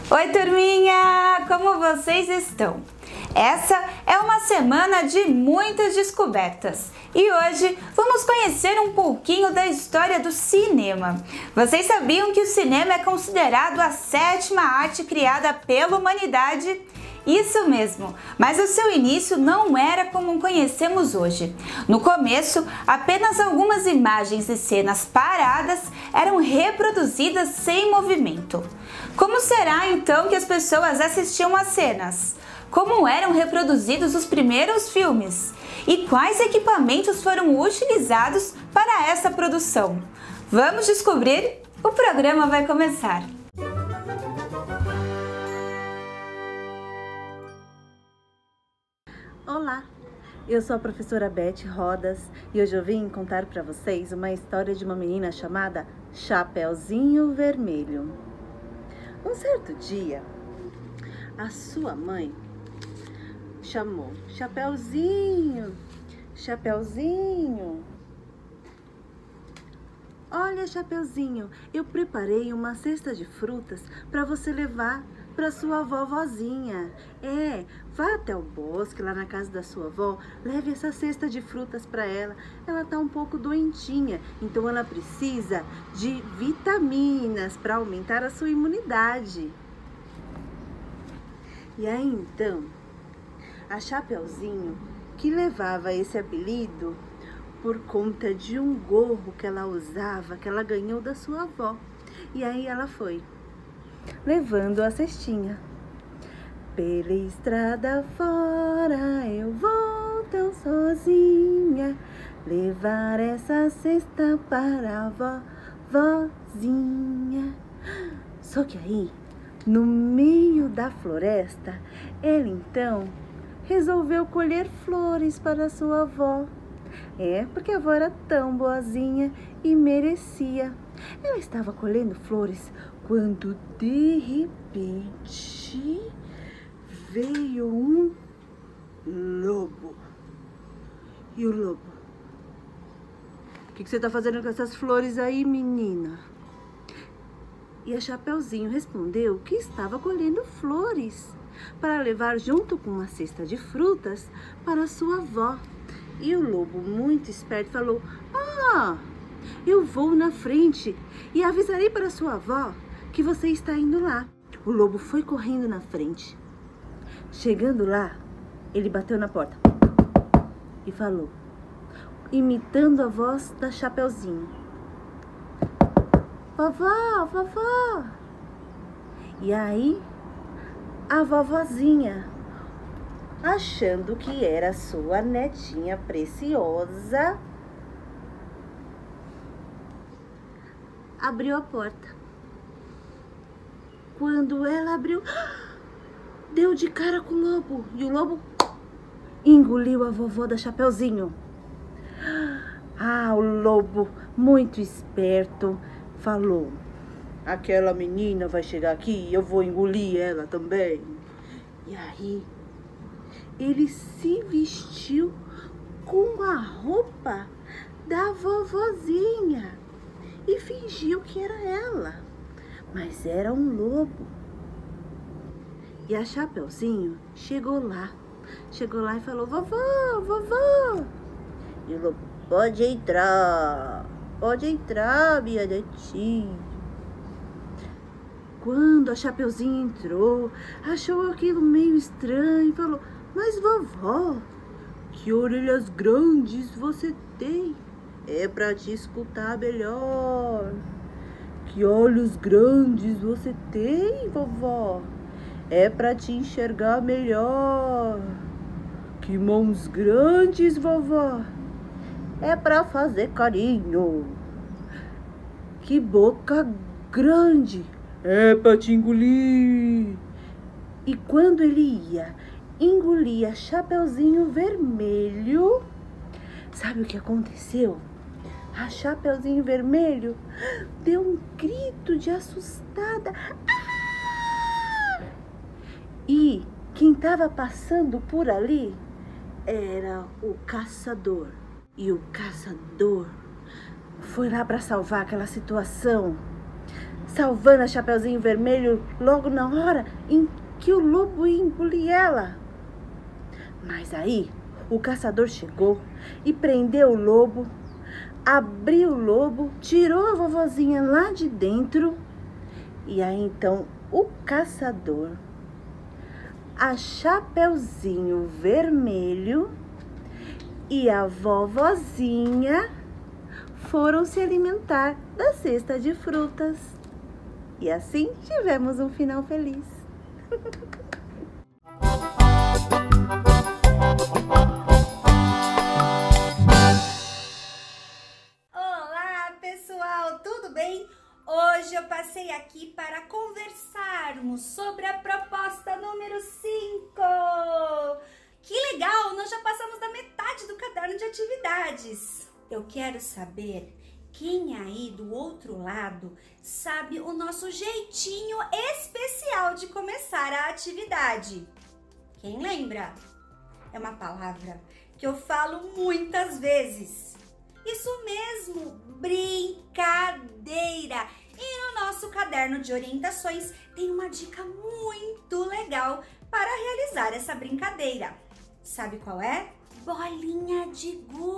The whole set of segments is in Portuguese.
Oi, turminha! Como vocês estão? Essa é uma semana de muitas descobertas e hoje vamos conhecer um pouquinho da história do cinema. Vocês sabiam que o cinema é considerado a sétima arte criada pela humanidade? Isso mesmo, mas o seu início não era como conhecemos hoje. No começo, apenas algumas imagens e cenas paradas eram reproduzidas sem movimento. Como será então que as pessoas assistiam às cenas? Como eram reproduzidos os primeiros filmes? E quais equipamentos foram utilizados para essa produção? Vamos descobrir? O programa vai começar! Olá, eu sou a professora Beth Rodas e hoje eu vim contar para vocês uma história de uma menina chamada Chapeuzinho Vermelho. Um certo dia, a sua mãe chamou: Chapeuzinho, Chapeuzinho. Olha, Chapeuzinho, eu preparei uma cesta de frutas para você levar para sua vovozinha. Vá até o bosque, lá na casa da sua avó, leve essa cesta de frutas para ela. Ela tá um pouco doentinha, então ela precisa de vitaminas para aumentar a sua imunidade. E aí então, a Chapeuzinho, que levava esse apelido por conta de um gorro que ela usava, que ela ganhou da sua avó. E aí ela foi, levando a cestinha. Pela estrada fora eu vou tão sozinha, levar essa cesta para a vovozinha. Só que aí, no meio da floresta, ela então resolveu colher flores para sua avó. Porque a avó era tão boazinha e merecia. Ela estava colhendo flores quando de repente veio um lobo. E o lobo: o que você está fazendo com essas flores aí, menina? E a Chapeuzinho respondeu que estava colhendo flores para levar junto com uma cesta de frutas para sua avó. E o lobo, muito esperto, falou: eu vou na frente e avisarei para sua avó que você está indo lá. O lobo foi correndo na frente. Chegando lá, ele bateu na porta e falou, imitando a voz da Chapeuzinho: vovó, vovó. E aí, a vovozinha, achando que era sua netinha preciosa, abriu a porta. Quando ela abriu, deu de cara com o lobo. E o lobo engoliu a vovó da Chapeuzinho. O lobo, muito esperto, falou: aquela menina vai chegar aqui e eu vou engolir ela também. E aí, ele se vestiu com a roupa da vovozinha e fingiu que era ela, mas era um lobo. E a Chapeuzinho chegou lá e falou: vovó, vovó. E o lobo: pode entrar, minha netinha. Quando a Chapeuzinho entrou, achou aquilo meio estranho e falou: mas vovó, que orelhas grandes você tem? É para te escutar melhor. Que olhos grandes você tem, vovó? É para te enxergar melhor. Que mãos grandes, vovó? É para fazer carinho. Que boca grande? É para te engolir. E quando ele ia engolir a Chapeuzinho Vermelho, sabe o que aconteceu? A Chapeuzinho Vermelho deu um grito de assustada. E quem estava passando por ali era o caçador. E o caçador foi lá para salvar aquela situação. salvando a Chapeuzinho Vermelho logo na hora em que o lobo ia engolir ela. Mas aí o caçador chegou e prendeu o lobo, abriu o lobo, tirou a vovozinha lá de dentro. E aí então o caçador, a Chapeuzinho Vermelho e a vovozinha foram se alimentar da cesta de frutas. E assim tivemos um final feliz. Olá, pessoal, tudo bem? Hoje eu passei aqui para conversarmos sobre a proposta número 5. Que legal, nós já passamos da metade do caderno de atividades. Eu quero saber quem aí do outro lado sabe o nosso jeitinho especial de começar a atividade. Quem lembra? É uma palavra que eu falo muitas vezes. Isso mesmo, brincadeira. E no nosso caderno de orientações tem uma dica muito legal para realizar essa brincadeira. Sabe qual é? Bolinha de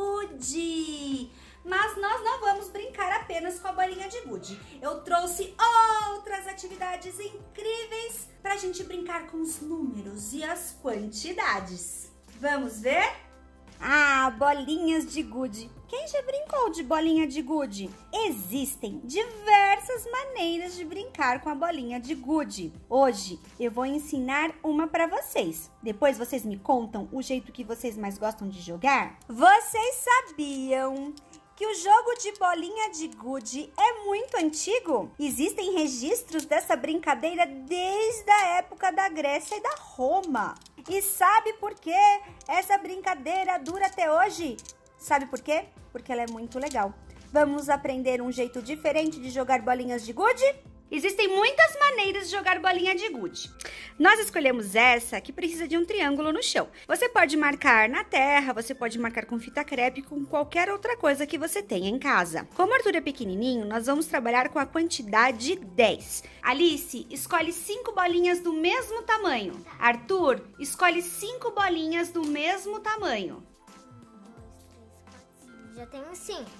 gude. Mas nós não vamos brincar apenas com a bolinha de gude. Eu trouxe outras atividades incríveis para a gente brincar com os números e as quantidades. Vamos ver? Ah, bolinhas de gude. Quem já brincou de bolinha de gude? Existem diversas maneiras de brincar com a bolinha de gude. Hoje eu vou ensinar uma para vocês. Depois vocês me contam o jeito que vocês mais gostam de jogar. Vocês sabiam que o jogo de bolinha de gude é muito antigo? Existem registros dessa brincadeira desde a época da Grécia e da Roma. E sabe por que essa brincadeira dura até hoje? Sabe por quê? Porque ela é muito legal. Vamos aprender um jeito diferente de jogar bolinhas de gude? Existem muitas maneiras de jogar bolinha de gude. Nós escolhemos essa que precisa de um triângulo no chão. Você pode marcar na terra, você pode marcar com fita crepe, com qualquer outra coisa que você tenha em casa. Como o Arthur é pequenininho, nós vamos trabalhar com a quantidade 10. Alice, escolhe 5 bolinhas do mesmo tamanho. Arthur, escolhe 5 bolinhas do mesmo tamanho. 1, 2, 3, 4, 5. Já tenho 5.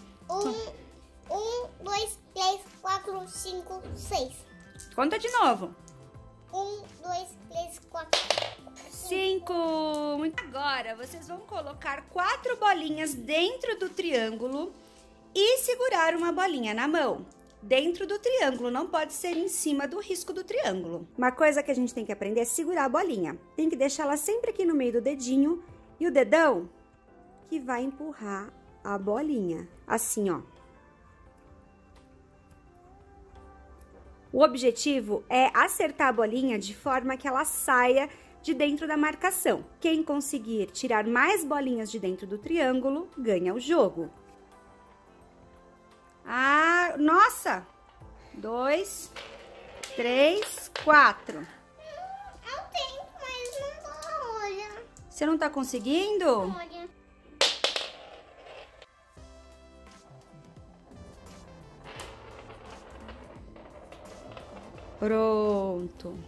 1, 2, 3, 4, 5, 6. Conta de novo. 1, 2, 3, 4, 5. Agora, vocês vão colocar 4 bolinhas dentro do triângulo e segurar uma bolinha na mão. Dentro do triângulo, não pode ser em cima do risco do triângulo. Uma coisa que a gente tem que aprender é segurar a bolinha. Tem que deixar ela sempre aqui no meio do dedinho e o dedão que vai empurrar a bolinha. Assim, ó. O objetivo é acertar a bolinha de forma que ela saia de dentro da marcação. Quem conseguir tirar mais bolinhas de dentro do triângulo, ganha o jogo. Ah, nossa! 2, 3, 4. Eu tenho, mas não dá, olha. Você não tá conseguindo? Olha. Pronto.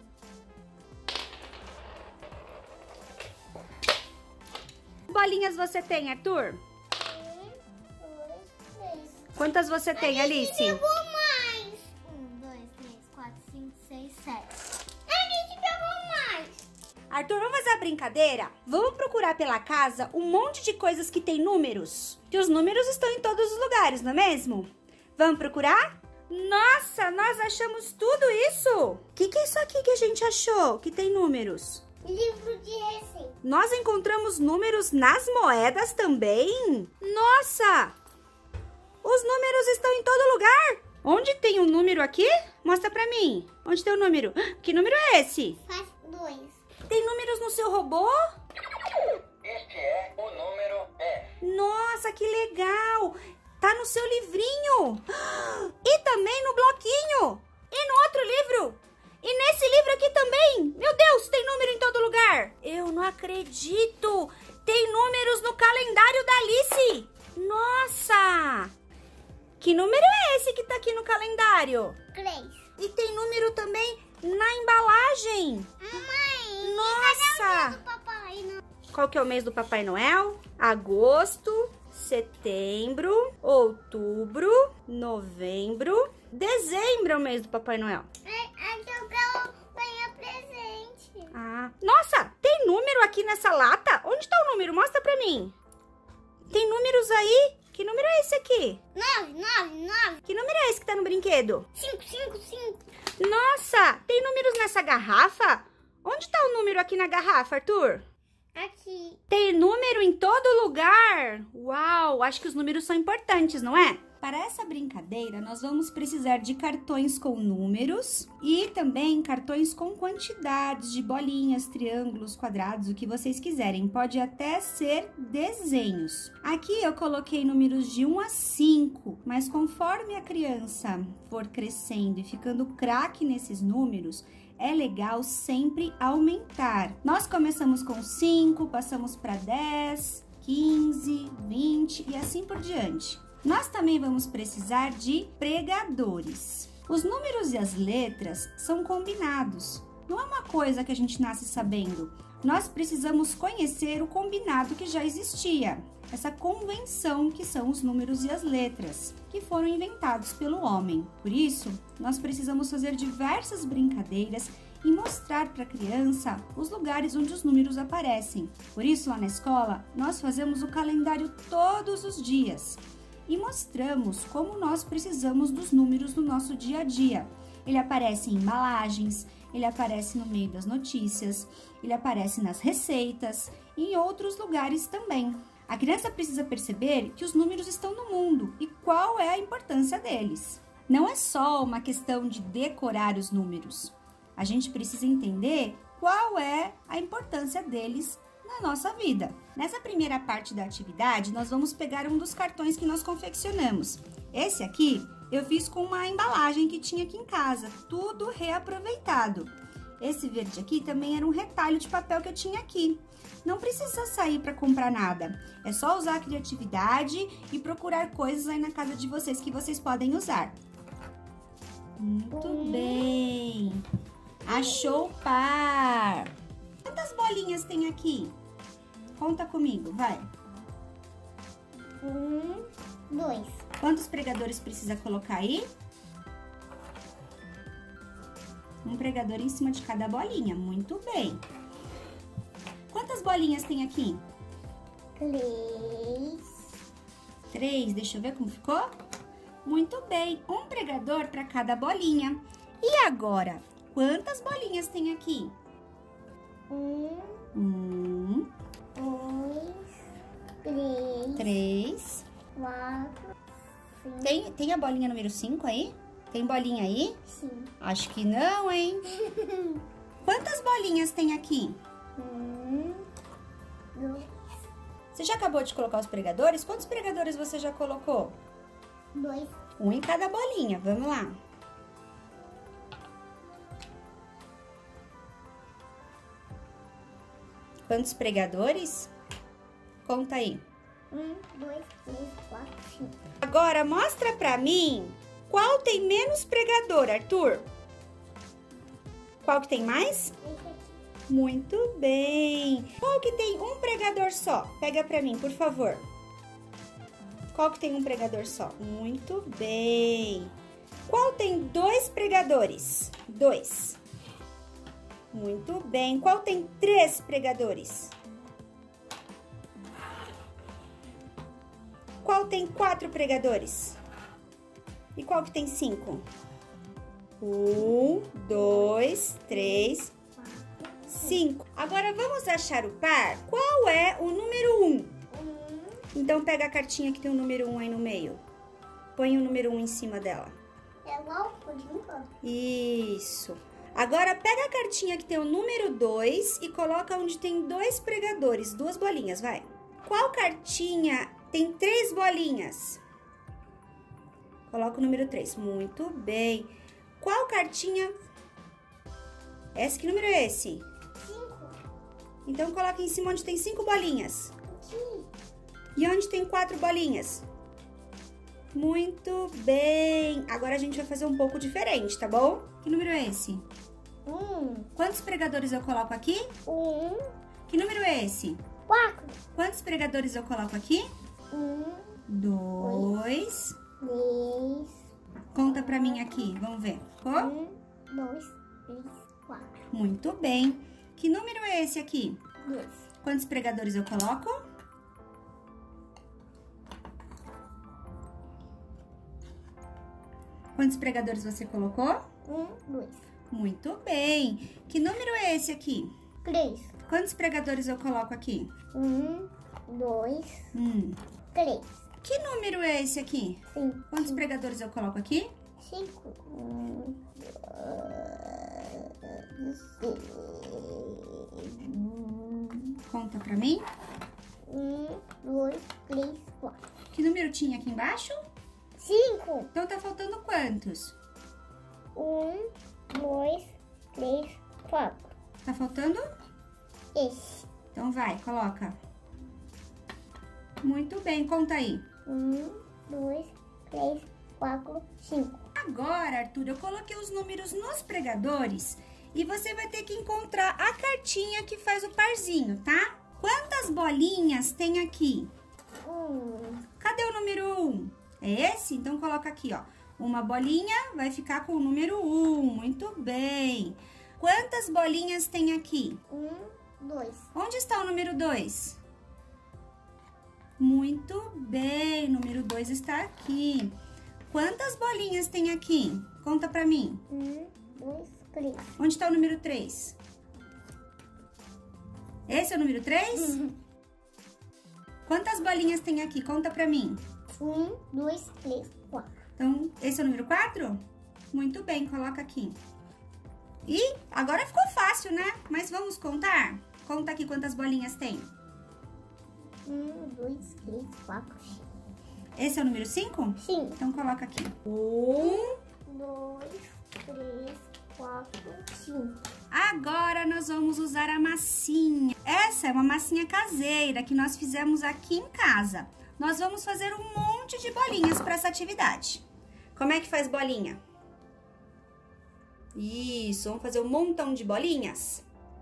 Bolinhas você tem, Arthur? 1, 2, 3. Quantas você tem, Alice? Pegou mais. 1, 2, 3, 4, 5, 6, 7. A gente pegou mais. Arthur, vamos fazer a brincadeira? Vamos procurar pela casa um monte de coisas que tem números. Que os números estão em todos os lugares, não é mesmo? Vamos procurar? Nossa, nós achamos tudo isso! O que é isso aqui que a gente achou que tem números? Livro de receita. Nós encontramos números nas moedas também? Nossa! Os números estão em todo lugar! Onde tem um número aqui? Mostra pra mim. Onde tem o número? Que número é esse? Faz 2. Tem números no seu robô? Este é o número E. Nossa, que legal! Tá no seu livrinho! E também no bloquinho! E no outro livro! E nesse livro aqui também! Meu Deus, tem número em todo lugar! Eu não acredito! Tem números no calendário da Alice! Nossa! Que número é esse que tá aqui no calendário? 3. E tem número também na embalagem. Mãe, Nossa! do papai não. Qual que é o mês do Papai Noel? Agosto, setembro, outubro, novembro, dezembro é o mês do Papai Noel. É que eu quero ganhar presente. Ah, nossa, tem número aqui nessa lata? Onde tá o número? Mostra pra mim. Tem números aí? Que número é esse aqui? 9, 9, 9. Que número é esse que tá no brinquedo? 5, 5, 5. Nossa, tem números nessa garrafa? Onde tá o número aqui na garrafa, Arthur? Aqui. Tem número em todo lugar? Uau, acho que os números são importantes, não é? Para essa brincadeira, nós vamos precisar de cartões com números e também cartões com quantidades de bolinhas, triângulos, quadrados, o que vocês quiserem. Pode até ser desenhos. Aqui eu coloquei números de 1 a 5, mas conforme a criança for crescendo e ficando craque nesses números, é legal sempre aumentar. Nós começamos com 5, passamos para 10, 15, 20 e assim por diante. Nós também vamos precisar de pregadores. Os números e as letras são combinados. Não é uma coisa que a gente nasce sabendo. Nós precisamos conhecer o combinado que já existia. Essa convenção que são os números e as letras, que foram inventados pelo homem. Por isso, nós precisamos fazer diversas brincadeiras e mostrar para a criança os lugares onde os números aparecem. Por isso, lá na escola, nós fazemos o calendário todos os dias e mostramos como nós precisamos dos números no nosso dia a dia. Ele aparece em embalagens, ele aparece no meio das notícias, ele aparece nas receitas e em outros lugares também. A criança precisa perceber que os números estão no mundo e qual é a importância deles. Não é só uma questão de decorar os números. A gente precisa entender qual é a importância deles na nossa vida. Nessa primeira parte da atividade, nós vamos pegar um dos cartões que nós confeccionamos. Esse aqui eu fiz com uma embalagem que tinha aqui em casa, tudo reaproveitado. Esse verde aqui também era um retalho de papel que eu tinha aqui. Não precisa sair para comprar nada, é só usar a criatividade e procurar coisas aí na casa de vocês que vocês podem usar. Muito bem! Achou o par! Quantas bolinhas tem aqui? Conta comigo, vai. 1, 2. Quantos pregadores precisa colocar aí? Um pregador em cima de cada bolinha. Muito bem. Quantas bolinhas tem aqui? 3. 3. Deixa eu ver como ficou. Muito bem. Um pregador para cada bolinha. E agora, quantas bolinhas tem aqui? 1, 2, 3, 3. 4, 5. Tem a bolinha número 5 aí? Tem bolinha aí? Sim. Acho que não, hein? Quantas bolinhas tem aqui? 1, 2, Você já acabou de colocar os pregadores? Quantos pregadores você já colocou? 2. Um em cada bolinha. Vamos lá. Quantos pregadores? Conta aí. 1, 2, 3, 4, 5. Agora, mostra pra mim qual tem menos pregador, Arthur. Qual que tem mais? Muito bem. Qual que tem um pregador só? Pega pra mim, por favor. Qual que tem um pregador só? Muito bem. Qual tem 2 pregadores? 2. Muito bem. Qual tem 3 pregadores? Qual tem 4 pregadores? E qual que tem 5? 1, 2, 3, 5. Agora vamos achar o par? Qual é o número 1? Então pega a cartinha que tem o número 1 aí no meio. Põe o número 1 em cima dela. É igual o pudim? Isso. Agora pega a cartinha que tem o número 2 e coloca onde tem 2 pregadores, 2 bolinhas, vai. Qual cartinha tem 3 bolinhas? Coloca o número 3. Muito bem. Qual cartinha? Esse, que número é esse? 5. Então coloca em cima onde tem 5 bolinhas. Aqui. E onde tem 4 bolinhas? Muito bem. Agora a gente vai fazer um pouco diferente, tá bom? Que número é esse? Quantos pregadores eu coloco aqui? Que número é esse? 4. Quantos pregadores eu coloco aqui? 2. 3. Conta pra mim aqui, vamos ver. 1, 2, 3, 4. Muito bem. Que número é esse aqui? 2. Quantos pregadores eu coloco? Quantos pregadores você colocou? 1, 2, Muito bem. Que número é esse aqui? 3. Quantos pregadores eu coloco aqui? 1, 2, 3. Que número é esse aqui? 5. Quantos pregadores eu coloco aqui? 5. 1, Conta pra mim. 2, 3, 4. Que número tinha aqui embaixo? 5. Então tá faltando quantos? 1, 2, 3, 4. Tá faltando? Esse. Então vai, coloca. Muito bem, conta aí. 1, 2, 3, 4, 5. Agora, Arthur, eu coloquei os números nos pregadores e você vai ter que encontrar a cartinha que faz o parzinho, tá? Quantas bolinhas tem aqui? Cadê o número 1? É esse? Então coloca aqui, ó. Uma bolinha vai ficar com o número 1. Muito bem. Quantas bolinhas tem aqui? 1, 2. Onde está o número 2? Muito bem, número 2 está aqui. Quantas bolinhas tem aqui? Conta pra mim. 1, 2, 3. Onde está o número 3? Esse é o número 3? Quantas bolinhas tem aqui? Conta pra mim. 1, 2, 3, 4. Então, esse é o número 4? Muito bem, coloca aqui. E agora ficou fácil, né? Mas vamos contar? Conta aqui quantas bolinhas tem. 1, 2, 3, 4, 5. Esse é o número 5? Sim. Então coloca aqui. 1, 2, 3, 4, 5. Agora nós vamos usar a massinha. Essa é uma massinha caseira que nós fizemos aqui em casa. Nós vamos fazer um monte de bolinhas para essa atividade. Como é que faz bolinha? Isso, vamos fazer um montão de bolinhas.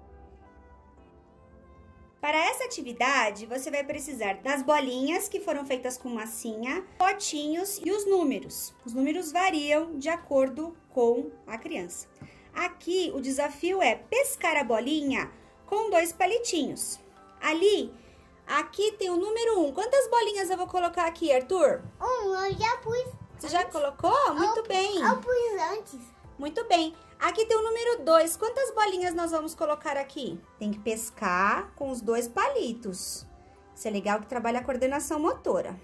Para essa atividade, você vai precisar das bolinhas que foram feitas com massinha, potinhos e os números. Os números variam de acordo com a criança. Aqui, o desafio é pescar a bolinha com 2 palitinhos. Aqui tem o número 1. Quantas bolinhas eu vou colocar aqui, Arthur? Eu já pus. Você já colocou? Muito bem. Eu pus antes. Muito bem. Aqui tem o número 2. Quantas bolinhas nós vamos colocar aqui? Tem que pescar com os 2 palitos. Isso é legal que trabalha a coordenação motora.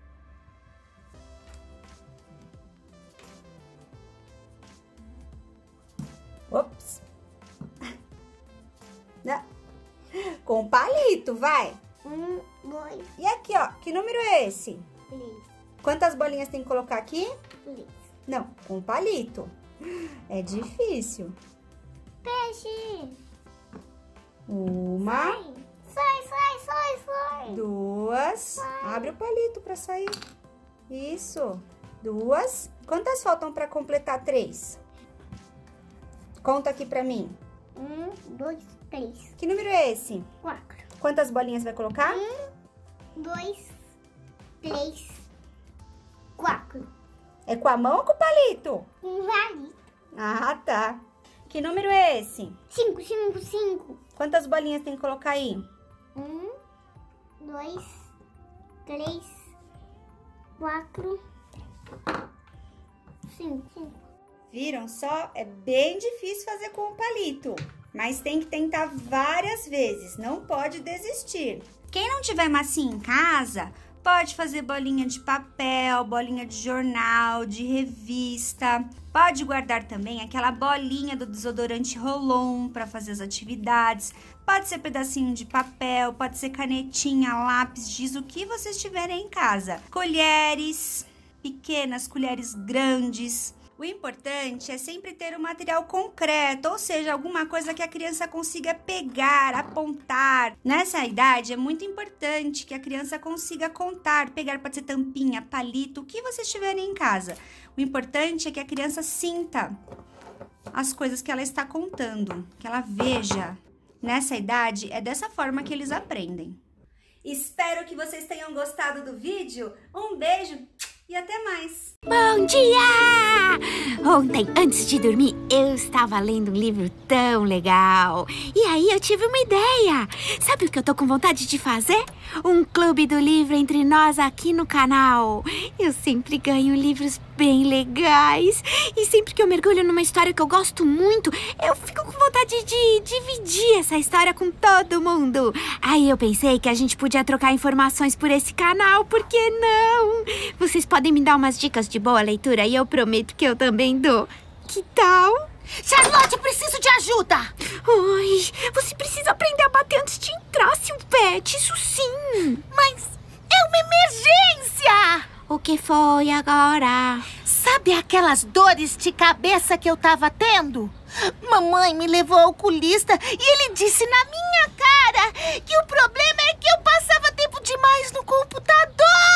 Ops. Não. Com o palito, vai. 1, 2, E aqui, ó, que número é esse? 3, Quantas bolinhas tem que colocar aqui? 3. Não, com o palito. É difícil. Peixe. 1, Sai. 2. Abre o palito para sair. Isso. 2. Quantas faltam para completar 3? Conta aqui para mim. 1, 2, 3, Que número é esse? 4. Quantas bolinhas vai colocar? 1, 2, 3, 4. É com a mão ou com o palito? Vale. Ah, tá. Que número é esse? 5, 5, 5. Quantas bolinhas tem que colocar aí? 1, 2, 3, 4, 5. Viram só? É bem difícil fazer com o palito, mas tem que tentar várias vezes, não pode desistir. Quem não tiver massinha em casa, pode fazer bolinha de papel, bolinha de jornal, de revista. Pode guardar também aquela bolinha do desodorante Rolon para fazer as atividades. Pode ser pedacinho de papel, pode ser canetinha, lápis, giz, o que vocês tiverem em casa. Colheres pequenas, colheres grandes. O importante é sempre ter um material concreto, ou seja, alguma coisa que a criança consiga pegar, apontar. Nessa idade é muito importante que a criança consiga contar, pegar, pode ser tampinha, palito, o que vocês tiverem em casa. O importante é que a criança sinta as coisas que ela está contando, que ela veja. Nessa idade é dessa forma que eles aprendem. Espero que vocês tenham gostado do vídeo. Um beijo e até mais! Bom dia! Ontem, antes de dormir, eu estava lendo um livro tão legal. E aí eu tive uma ideia. Sabe o que eu tô com vontade de fazer? Um clube do livro entre nós aqui no canal. Eu sempre ganho livros bem legais. E sempre que eu mergulho numa história que eu gosto muito, eu fico com vontade de dividir essa história com todo mundo. Aí eu pensei que a gente podia trocar informações por esse canal, por que não? Vocês podem me dar umas dicas de boa leitura e eu prometo que eu também dou. Que tal? Charlotte, eu preciso de ajuda! Ai, você precisa aprender a bater antes de entrar, Silvete, isso sim! Mas é uma emergência! O que foi agora? Sabe aquelas dores de cabeça que eu tava tendo? Mamãe me levou ao oculista e ele disse na minha cara que o problema é que eu passava tempo demais no computador!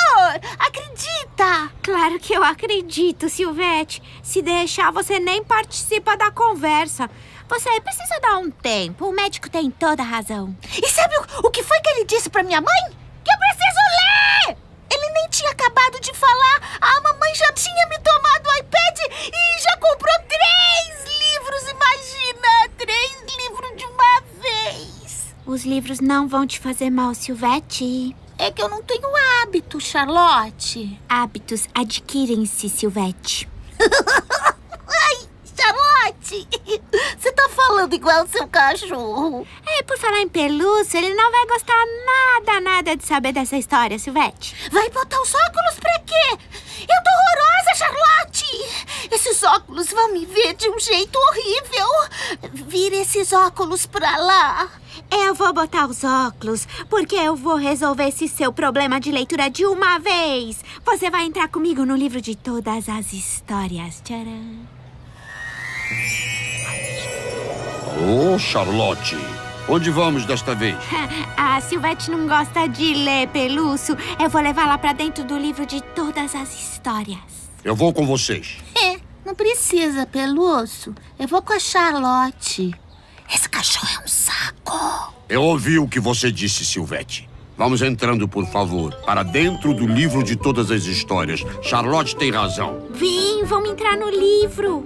Acredita? Claro que eu acredito, Silvete. Se deixar, você nem participa da conversa. Você precisa dar um tempo. O médico tem toda a razão. E sabe o que foi que ele disse pra minha mãe? Que eu preciso ler! Ele nem tinha acabado de falar. A mamãe já tinha me tomado o iPad e já comprou 3 livros. Imagina, 3 livros de uma vez. Os livros não vão te fazer mal, Silvete. É que eu não tenho hábito, Charlotte. Hábitos adquirem-se, Silvete. Ai, Charlotte, você tá falando igual o seu cachorro. É, por falar em pelúcia, ele não vai gostar nada de saber dessa história, Silvete. Vai botar os óculos pra quê? Eu tô horrorosa, Charlotte. Esses óculos vão me ver de um jeito horrível. Vira esses óculos pra lá. Eu vou botar os óculos, porque eu vou resolver esse seu problema de leitura de uma vez. Você vai entrar comigo no livro de todas as histórias. Tcharam! Ô, Charlotte, onde vamos desta vez? A Silvete não gosta de ler, Pelúcio. Eu vou levá-la pra dentro do livro de todas as histórias. Eu vou com vocês. Não precisa, Pelúcio. Eu vou com a Charlotte. Esse cachorro é um saco. Eu ouvi o que você disse, Silvete. Vamos entrando, por favor, para dentro do livro de todas as histórias. Charlotte tem razão. Vem, vamos entrar no livro.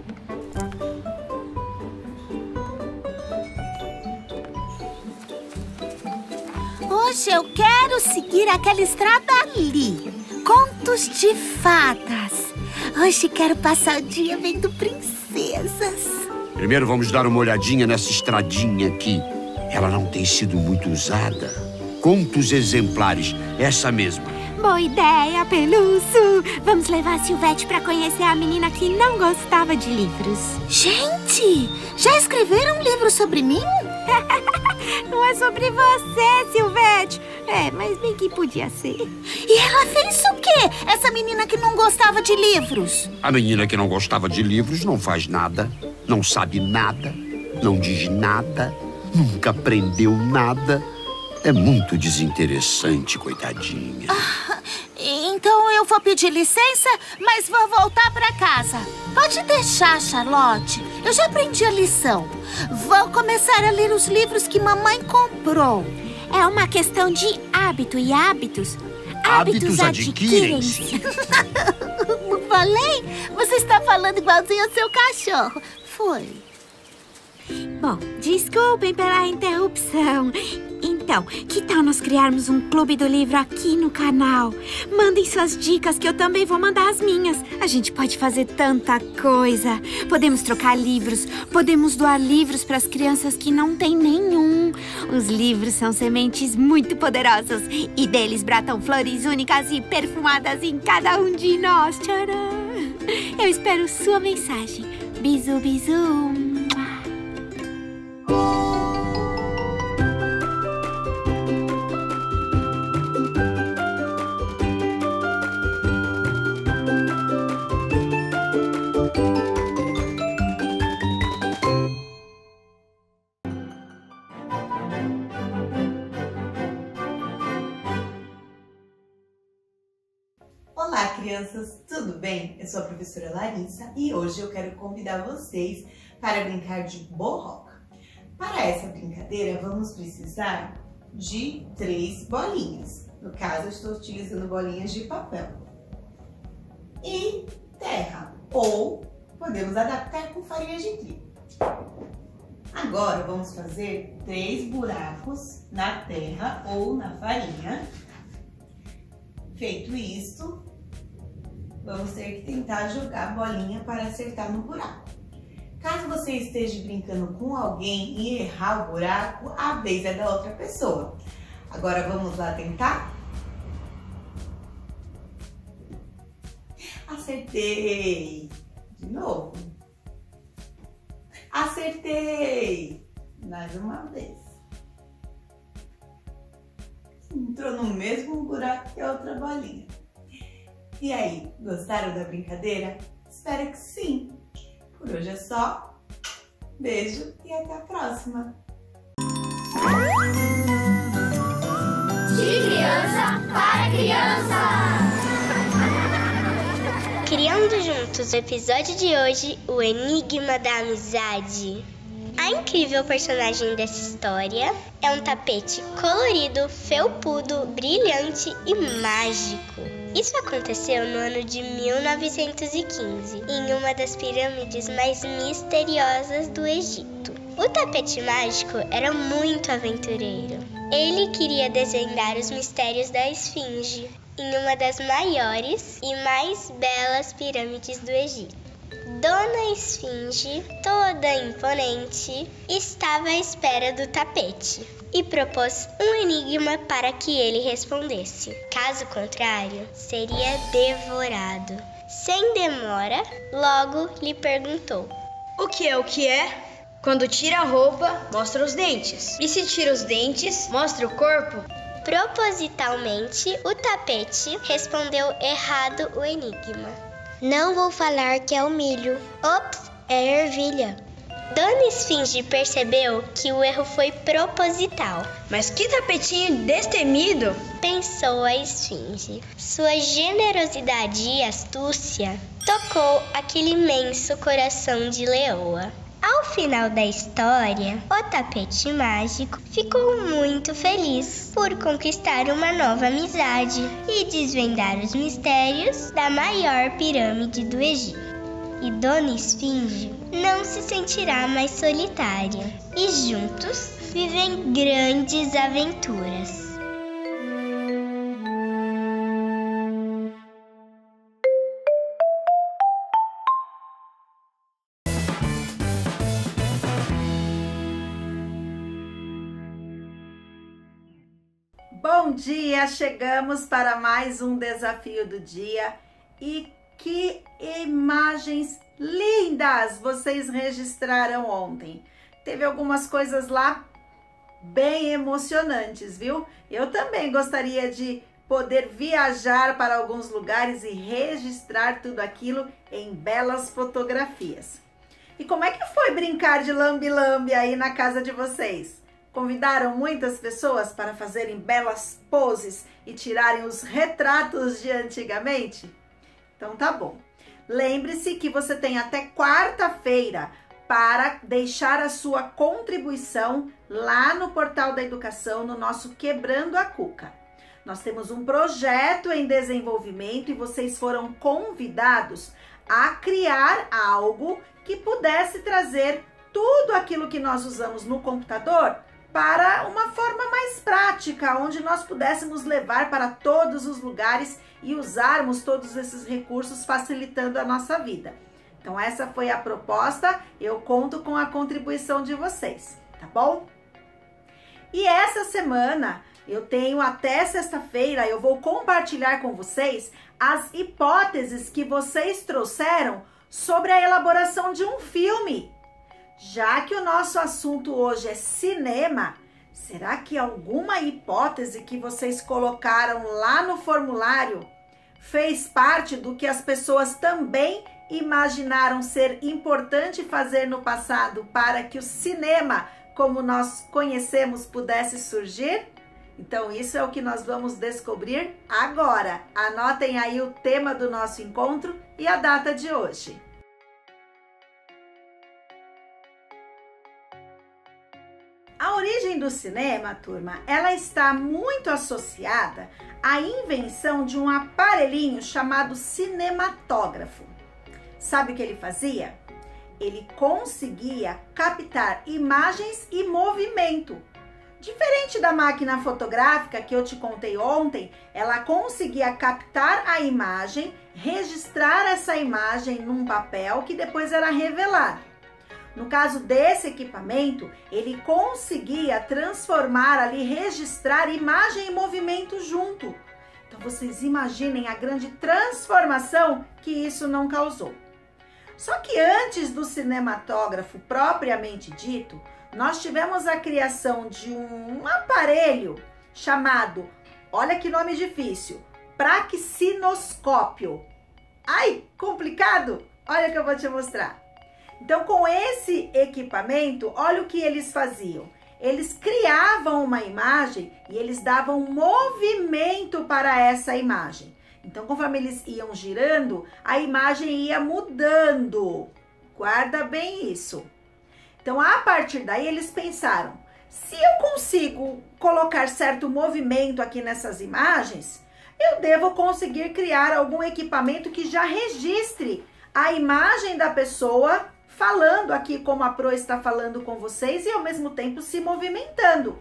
Hoje eu quero seguir aquela estrada ali. Contos de fadas. Hoje quero passar o dia vendo princesas. Primeiro vamos dar uma olhadinha nessa estradinha aqui. Ela não tem sido muito usada. Contos exemplares, essa mesma. Boa ideia, Pelúcio. Vamos levar a Silvete pra conhecer a menina que não gostava de livros. Gente, já escreveram um livro sobre mim? Não é sobre você, Silvete. É, mas bem que podia ser. E ela fez o quê? Essa menina que não gostava de livros? A menina que não gostava de livros não faz nada, não sabe nada, não diz nada, nunca aprendeu nada. É muito desinteressante, coitadinha. Então eu vou pedir licença, mas vou voltar pra casa. Pode deixar, Charlotte. Eu já aprendi a lição. Vou começar a ler os livros que mamãe comprou. É uma questão de hábito e hábitos. Hábitos adquirem-se. Não falei? Você está falando igualzinho ao seu cachorro. Foi. Bom, desculpem pela interrupção. Então, que tal nós criarmos um clube do livro aqui no canal? Mandem suas dicas que eu também vou mandar as minhas. A gente pode fazer tanta coisa. Podemos trocar livros, podemos doar livros para as crianças que não têm nenhum. Os livros são sementes muito poderosas e deles brotam flores únicas e perfumadas em cada um de nós. Tcharam! Eu espero sua mensagem. Bisu, bisu. Olá, crianças, tudo bem? Eu sou a professora Larissa e hoje eu quero convidar vocês para brincar de borroca. Para essa brincadeira, vamos precisar de 3 bolinhas. No caso, eu estou utilizando bolinhas de papel. E terra, ou podemos adaptar com farinha de trigo. Agora, vamos fazer 3 buracos na terra ou na farinha. Feito isto, vamos ter que tentar jogar a bolinha para acertar no buraco. Caso você esteja brincando com alguém e errar o buraco, a vez é da outra pessoa. Agora vamos lá tentar? Acertei! De novo. Acertei! Mais uma vez. Entrou no mesmo buraco que a outra bolinha. E aí, gostaram da brincadeira? Espero que sim. Por hoje é só. Beijo e até a próxima. De criança para criança. Criando juntos o episódio de hoje, o Enigma da Amizade. A incrível personagem dessa história é um tapete colorido, felpudo, brilhante e mágico. Isso aconteceu no ano de 1915, em uma das pirâmides mais misteriosas do Egito. O tapete mágico era muito aventureiro. Ele queria desvendar os mistérios da Esfinge, em uma das maiores e mais belas pirâmides do Egito. Dona Esfinge, toda imponente, estava à espera do tapete e propôs um enigma para que ele respondesse. Caso contrário, seria devorado. Sem demora, logo lhe perguntou: O que é? Quando tira a roupa, mostra os dentes. E se tira os dentes, mostra o corpo? Propositalmente, o tapete respondeu errado o enigma. Não vou falar que é o milho. Ops, é ervilha. Dona Esfinge percebeu que o erro foi proposital. Mas que tapetinho destemido! Pensou a Esfinge. Sua generosidade e astúcia tocou aquele imenso coração de leoa. Ao final da história, o tapete mágico ficou muito feliz por conquistar uma nova amizade e desvendar os mistérios da maior pirâmide do Egito. E Dona Esfinge não se sentirá mais solitária e juntos vivem grandes aventuras. Bom dia, chegamos para mais um desafio do dia e que imagens lindas vocês registraram ontem. Teve algumas coisas lá bem emocionantes, viu? Eu também gostaria de poder viajar para alguns lugares e registrar tudo aquilo em belas fotografias. E como é que foi brincar de lambe-lambe aí na casa de vocês? Convidaram muitas pessoas para fazerem belas poses e tirarem os retratos de antigamente? Então tá bom. Lembre-se que você tem até quarta-feira para deixar a sua contribuição lá no Portal da Educação, no nosso Quebrando a Cuca. Nós temos um projeto em desenvolvimento e vocês foram convidados a criar algo que pudesse trazer tudo aquilo que nós usamos no computador para uma forma mais prática, onde nós pudéssemos levar para todos os lugares e usarmos todos esses recursos facilitando a nossa vida. Então essa foi a proposta, eu conto com a contribuição de vocês, tá bom? E essa semana eu tenho até sexta-feira, eu vou compartilhar com vocês as hipóteses que vocês trouxeram sobre a elaboração de um filme. Já que o nosso assunto hoje é cinema, será que alguma hipótese que vocês colocaram lá no formulário fez parte do que as pessoas também imaginaram ser importante fazer no passado para que o cinema, como nós conhecemos, pudesse surgir? Então, isso é o que nós vamos descobrir agora. Anotem aí o tema do nosso encontro e a data de hoje. A origem do cinema, turma, ela está muito associada à invenção de um aparelhinho chamado cinematógrafo. Sabe o que ele fazia? Ele conseguia captar imagens e movimento. Diferente da máquina fotográfica que eu te contei ontem, ela conseguia captar a imagem, registrar essa imagem num papel que depois era revelado. No caso desse equipamento, ele conseguia transformar ali, registrar imagem e movimento junto. Então vocês imaginem a grande transformação que isso não causou. Só que antes do cinematógrafo propriamente dito, nós tivemos a criação de um aparelho chamado, olha que nome difícil, praxinoscópio. Ai, complicado? Olha que eu vou te mostrar. Então, com esse equipamento, olha o que eles faziam. Eles criavam uma imagem e eles davam movimento para essa imagem. Então, conforme eles iam girando, a imagem ia mudando. Guarda bem isso. Então, a partir daí, eles pensaram, se eu consigo colocar certo movimento aqui nessas imagens, eu devo conseguir criar algum equipamento que já registre a imagem da pessoa falando aqui como a Pro está falando com vocês e ao mesmo tempo se movimentando.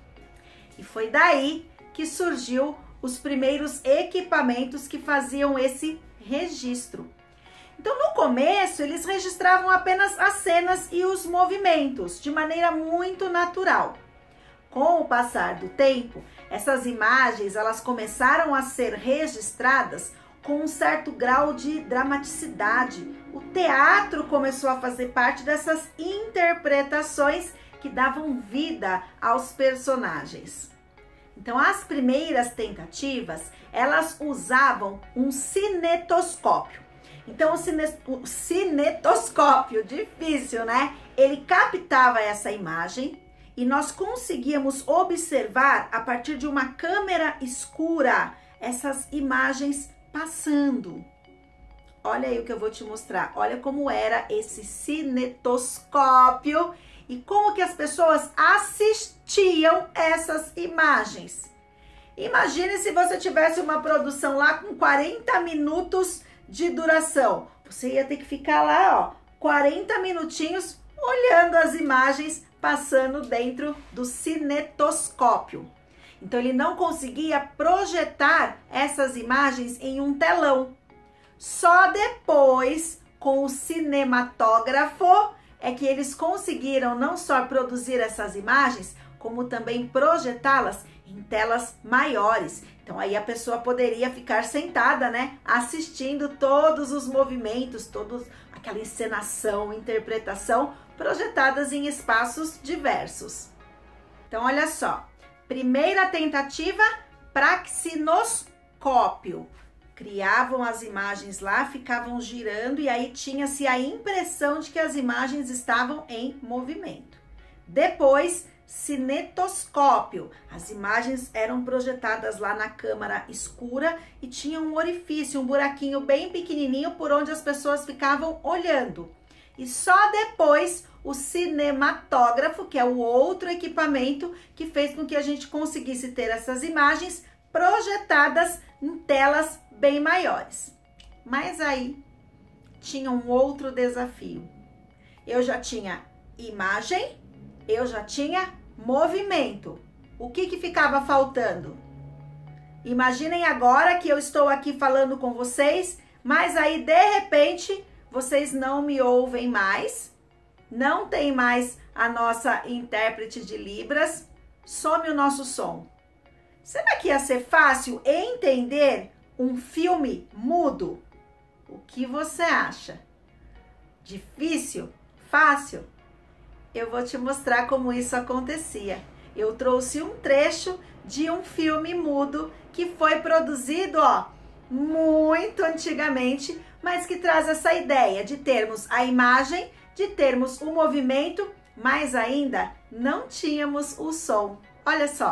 E foi daí que surgiu os primeiros equipamentos que faziam esse registro. Então, no começo, eles registravam apenas as cenas e os movimentos, de maneira muito natural. Com o passar do tempo, essas imagens, elas começaram a ser registradas com um certo grau de dramaticidade. O teatro começou a fazer parte dessas interpretações que davam vida aos personagens. Então, as primeiras tentativas, elas usavam um cinetoscópio. Então, o cinetoscópio, difícil, né? Ele captava essa imagem e nós conseguíamos observar, a partir de uma câmera escura, essas imagens passando. Olha aí o que eu vou te mostrar. Olha como era esse cinetoscópio e como que as pessoas assistiam essas imagens. Imagine se você tivesse uma produção lá com 40 minutos de duração. Você ia ter que ficar lá, ó, 40 minutinhos olhando as imagens passando dentro do cinetoscópio. Então, ele não conseguia projetar essas imagens em um telão. Só depois, com o cinematógrafo, é que eles conseguiram não só produzir essas imagens, como também projetá-las em telas maiores. Então, aí a pessoa poderia ficar sentada, né, assistindo todos os movimentos, toda aquela encenação, interpretação, projetadas em espaços diversos. Então, olha só. Primeira tentativa, praxinoscópio. Criavam as imagens lá, ficavam girando e aí tinha-se a impressão de que as imagens estavam em movimento. Depois, cinetoscópio. As imagens eram projetadas lá na câmara escura e tinha um orifício, um buraquinho bem pequenininho por onde as pessoas ficavam olhando. E só depois o cinematógrafo, que é o outro equipamento que fez com que a gente conseguisse ter essas imagens projetadas em telas bem maiores. Mas aí tinha um outro desafio. Eu já tinha imagem, eu já tinha movimento. O que ficava faltando? Imaginem agora que eu estou aqui falando com vocês, mas aí de repente vocês não me ouvem mais, não tem mais a nossa intérprete de Libras, some o nosso som. Será que ia ser fácil entender um filme mudo? O que você acha? Difícil? Fácil? Eu vou te mostrar como isso acontecia. Eu trouxe um trecho de um filme mudo que foi produzido, ó, muito antigamente, mas que traz essa ideia de termos a imagem, de termos o movimento, mas ainda não tínhamos o som. Olha só.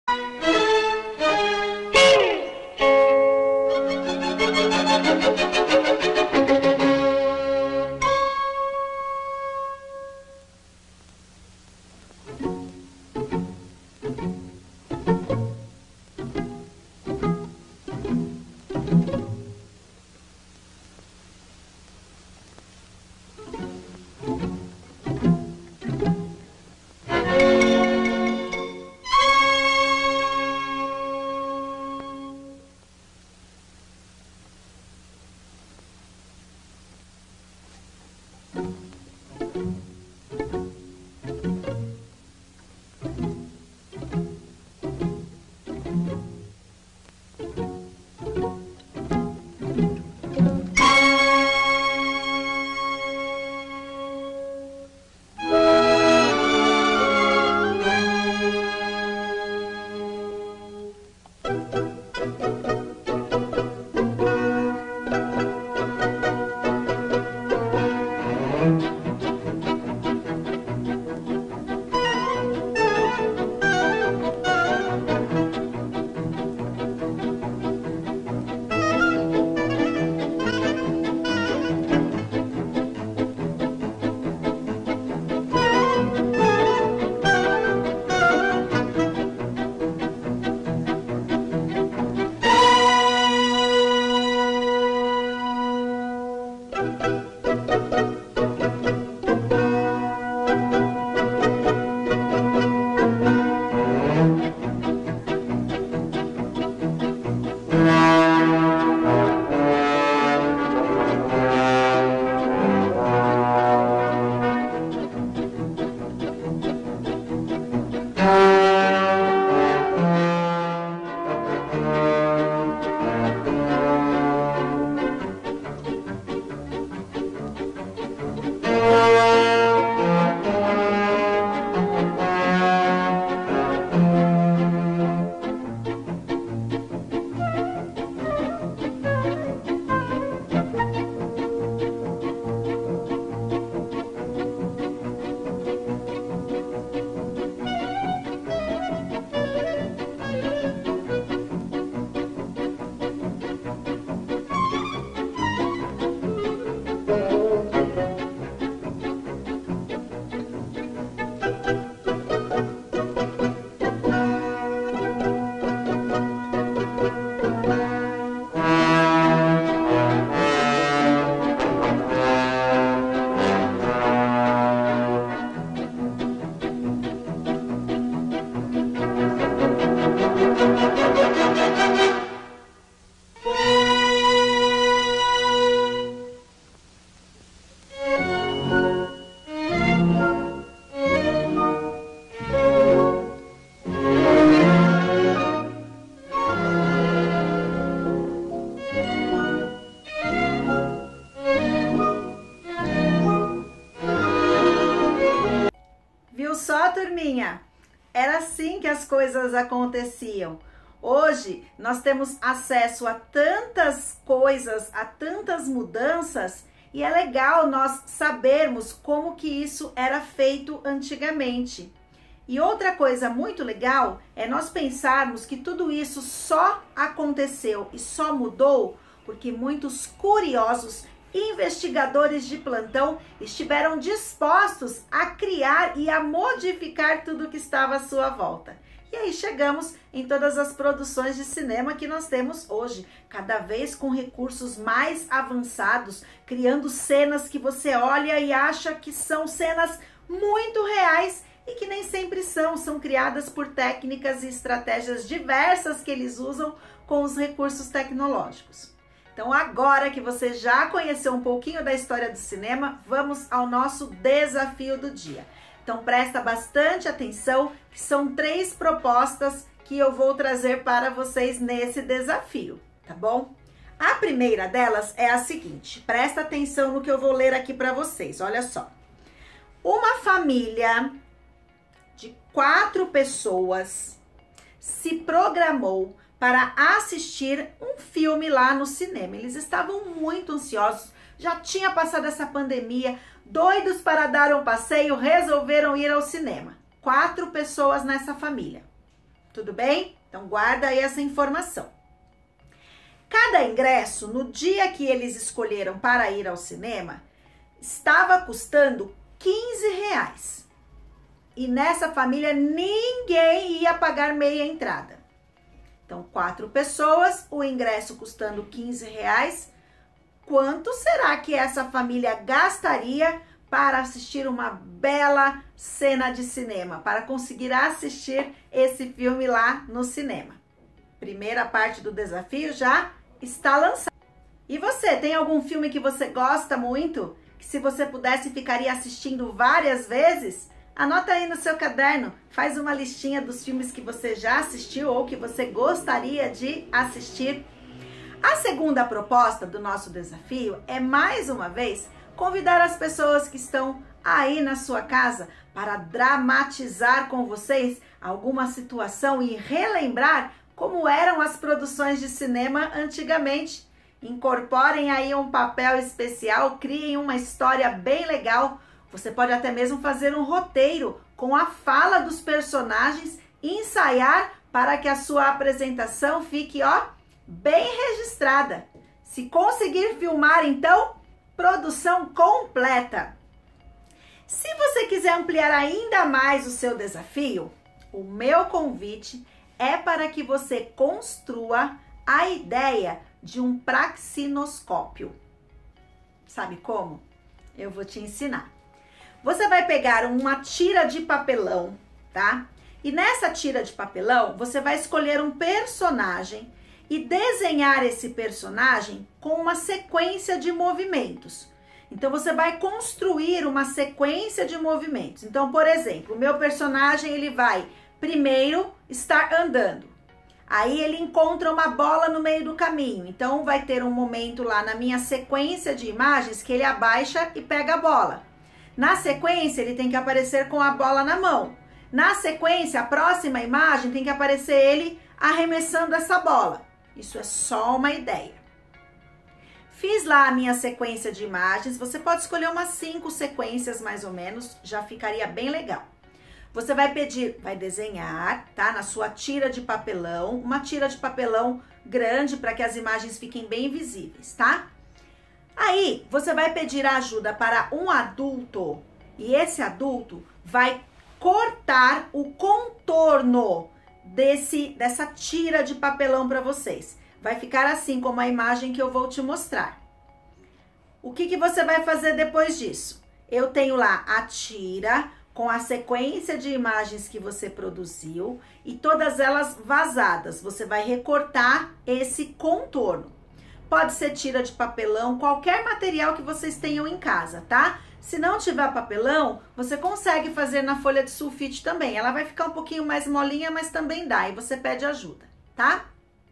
turminha? Era assim que as coisas aconteciam. Hoje nós temos acesso a tantas coisas, a tantas mudanças, e é legal nós sabermos como que isso era feito antigamente. E outra coisa muito legal é nós pensarmos que tudo isso só aconteceu e só mudou porque muitos curiosos investigadores de plantão estiveram dispostos a criar e a modificar tudo que estava à sua volta. E aí chegamos em todas as produções de cinema que nós temos hoje, cada vez com recursos mais avançados, criando cenas que você olha e acha que são cenas muito reais e que nem sempre são criadas por técnicas e estratégias diversas que eles usam com os recursos tecnológicos. Então, agora que você já conheceu um pouquinho da história do cinema, vamos ao nosso desafio do dia. Então, presta bastante atenção, que são 3 propostas que eu vou trazer para vocês nesse desafio, tá bom? A primeira delas é a seguinte, presta atenção no que eu vou ler aqui para vocês, olha só. Uma família de 4 pessoas se programou para assistir um filme lá no cinema. Eles estavam muito ansiosos, já tinha passado essa pandemia, doidos para dar um passeio, resolveram ir ao cinema. 4 pessoas nessa família. Tudo bem? Então guarda aí essa informação. Cada ingresso, no dia que eles escolheram para ir ao cinema, estava custando R$15. E nessa família ninguém ia pagar meia entrada. Então, 4 pessoas, o ingresso custando R$15. Quanto será que essa família gastaria para assistir uma bela cena de cinema? Para conseguir assistir esse filme lá no cinema. Primeira parte do desafio já está lançada. E você, tem algum filme que você gosta muito? Que se você pudesse ficaria assistindo várias vezes? Anota aí no seu caderno, faz uma listinha dos filmes que você já assistiu ou que você gostaria de assistir. A segunda proposta do nosso desafio é, mais uma vez, convidar as pessoas que estão aí na sua casa para dramatizar com vocês alguma situação e relembrar como eram as produções de cinema antigamente. Incorporem aí um papel especial, criem uma história bem legal. Você pode até mesmo fazer um roteiro com a fala dos personagens e ensaiar para que a sua apresentação fique, bem registrada. Se conseguir filmar, então, produção completa. Se você quiser ampliar ainda mais o seu desafio, o meu convite é para que você construa a ideia de um praxinoscópio. Sabe como? Eu vou te ensinar. Você vai pegar uma tira de papelão, tá? E nessa tira de papelão, você vai escolher um personagem e desenhar esse personagem com uma sequência de movimentos. Então, você vai construir uma sequência de movimentos. Então, por exemplo, o meu personagem, ele vai primeiro estar andando. Aí, ele encontra uma bola no meio do caminho. Então, vai ter um momento lá na minha sequência de imagens que ele abaixa e pega a bola. Na sequência, ele tem que aparecer com a bola na mão. Na sequência, a próxima imagem tem que aparecer ele arremessando essa bola. Isso é só uma ideia. Fiz lá a minha sequência de imagens. Você pode escolher umas 5 sequências mais ou menos, já ficaria bem legal. Você vai desenhar, tá? Na sua tira de papelão, uma tira de papelão grande para que as imagens fiquem bem visíveis, tá? Aí, você vai pedir ajuda para um adulto e esse adulto vai cortar o contorno dessa tira de papelão para vocês. Vai ficar assim como a imagem que eu vou te mostrar. O que você vai fazer depois disso? Eu tenho lá a tira com a sequência de imagens que você produziu e todas elas vazadas. Você vai recortar esse contorno. Pode ser tira de papelão, qualquer material que vocês tenham em casa, tá? Se não tiver papelão, você consegue fazer na folha de sulfite também. Ela vai ficar um pouquinho mais molinha, mas também dá. E você pede ajuda, tá?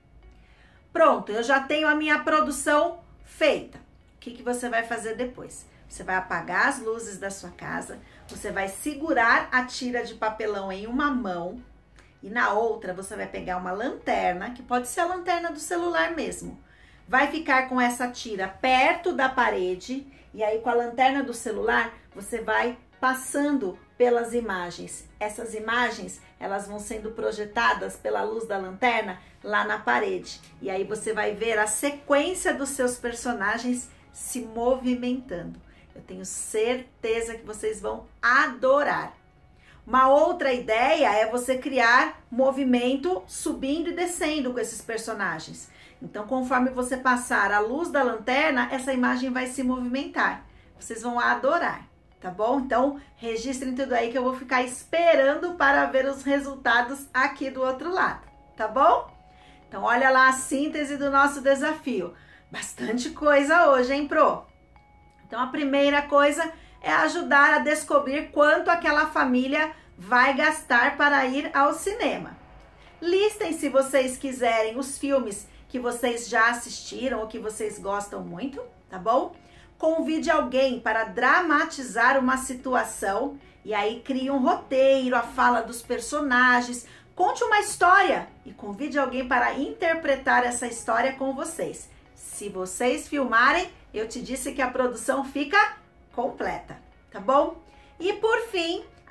Pronto, eu já tenho a minha produção feita. O que você vai fazer depois? Você vai apagar as luzes da sua casa, você vai segurar a tira de papelão em uma mão e na outra você vai pegar uma lanterna, que pode ser a lanterna do celular mesmo. Vai ficar com essa tira perto da parede e aí com a lanterna do celular você vai passando pelas imagens. Essas imagens, elas vão sendo projetadas pela luz da lanterna lá na parede. E aí você vai ver a sequência dos seus personagens se movimentando. Eu tenho certeza que vocês vão adorar. Uma outra ideia é você criar movimento subindo e descendo com esses personagens. Então, conforme você passar a luz da lanterna, essa imagem vai se movimentar. Vocês vão adorar, tá bom? Então, registrem tudo aí que eu vou ficar esperando para ver os resultados aqui do outro lado, tá bom? Então, olha lá a síntese do nosso desafio. Bastante coisa hoje, hein, Pro? Então, a primeira coisa é ajudar a descobrir quanto aquela família vai gastar para ir ao cinema. Listem, se vocês quiserem, os filmes que vocês já assistiram ou que vocês gostam muito, tá bom? Convide alguém para dramatizar uma situação e aí crie um roteiro, a fala dos personagens, conte uma história e convide alguém para interpretar essa história com vocês. Se vocês filmarem, eu te disse que a produção fica completa, tá bom? E por fim,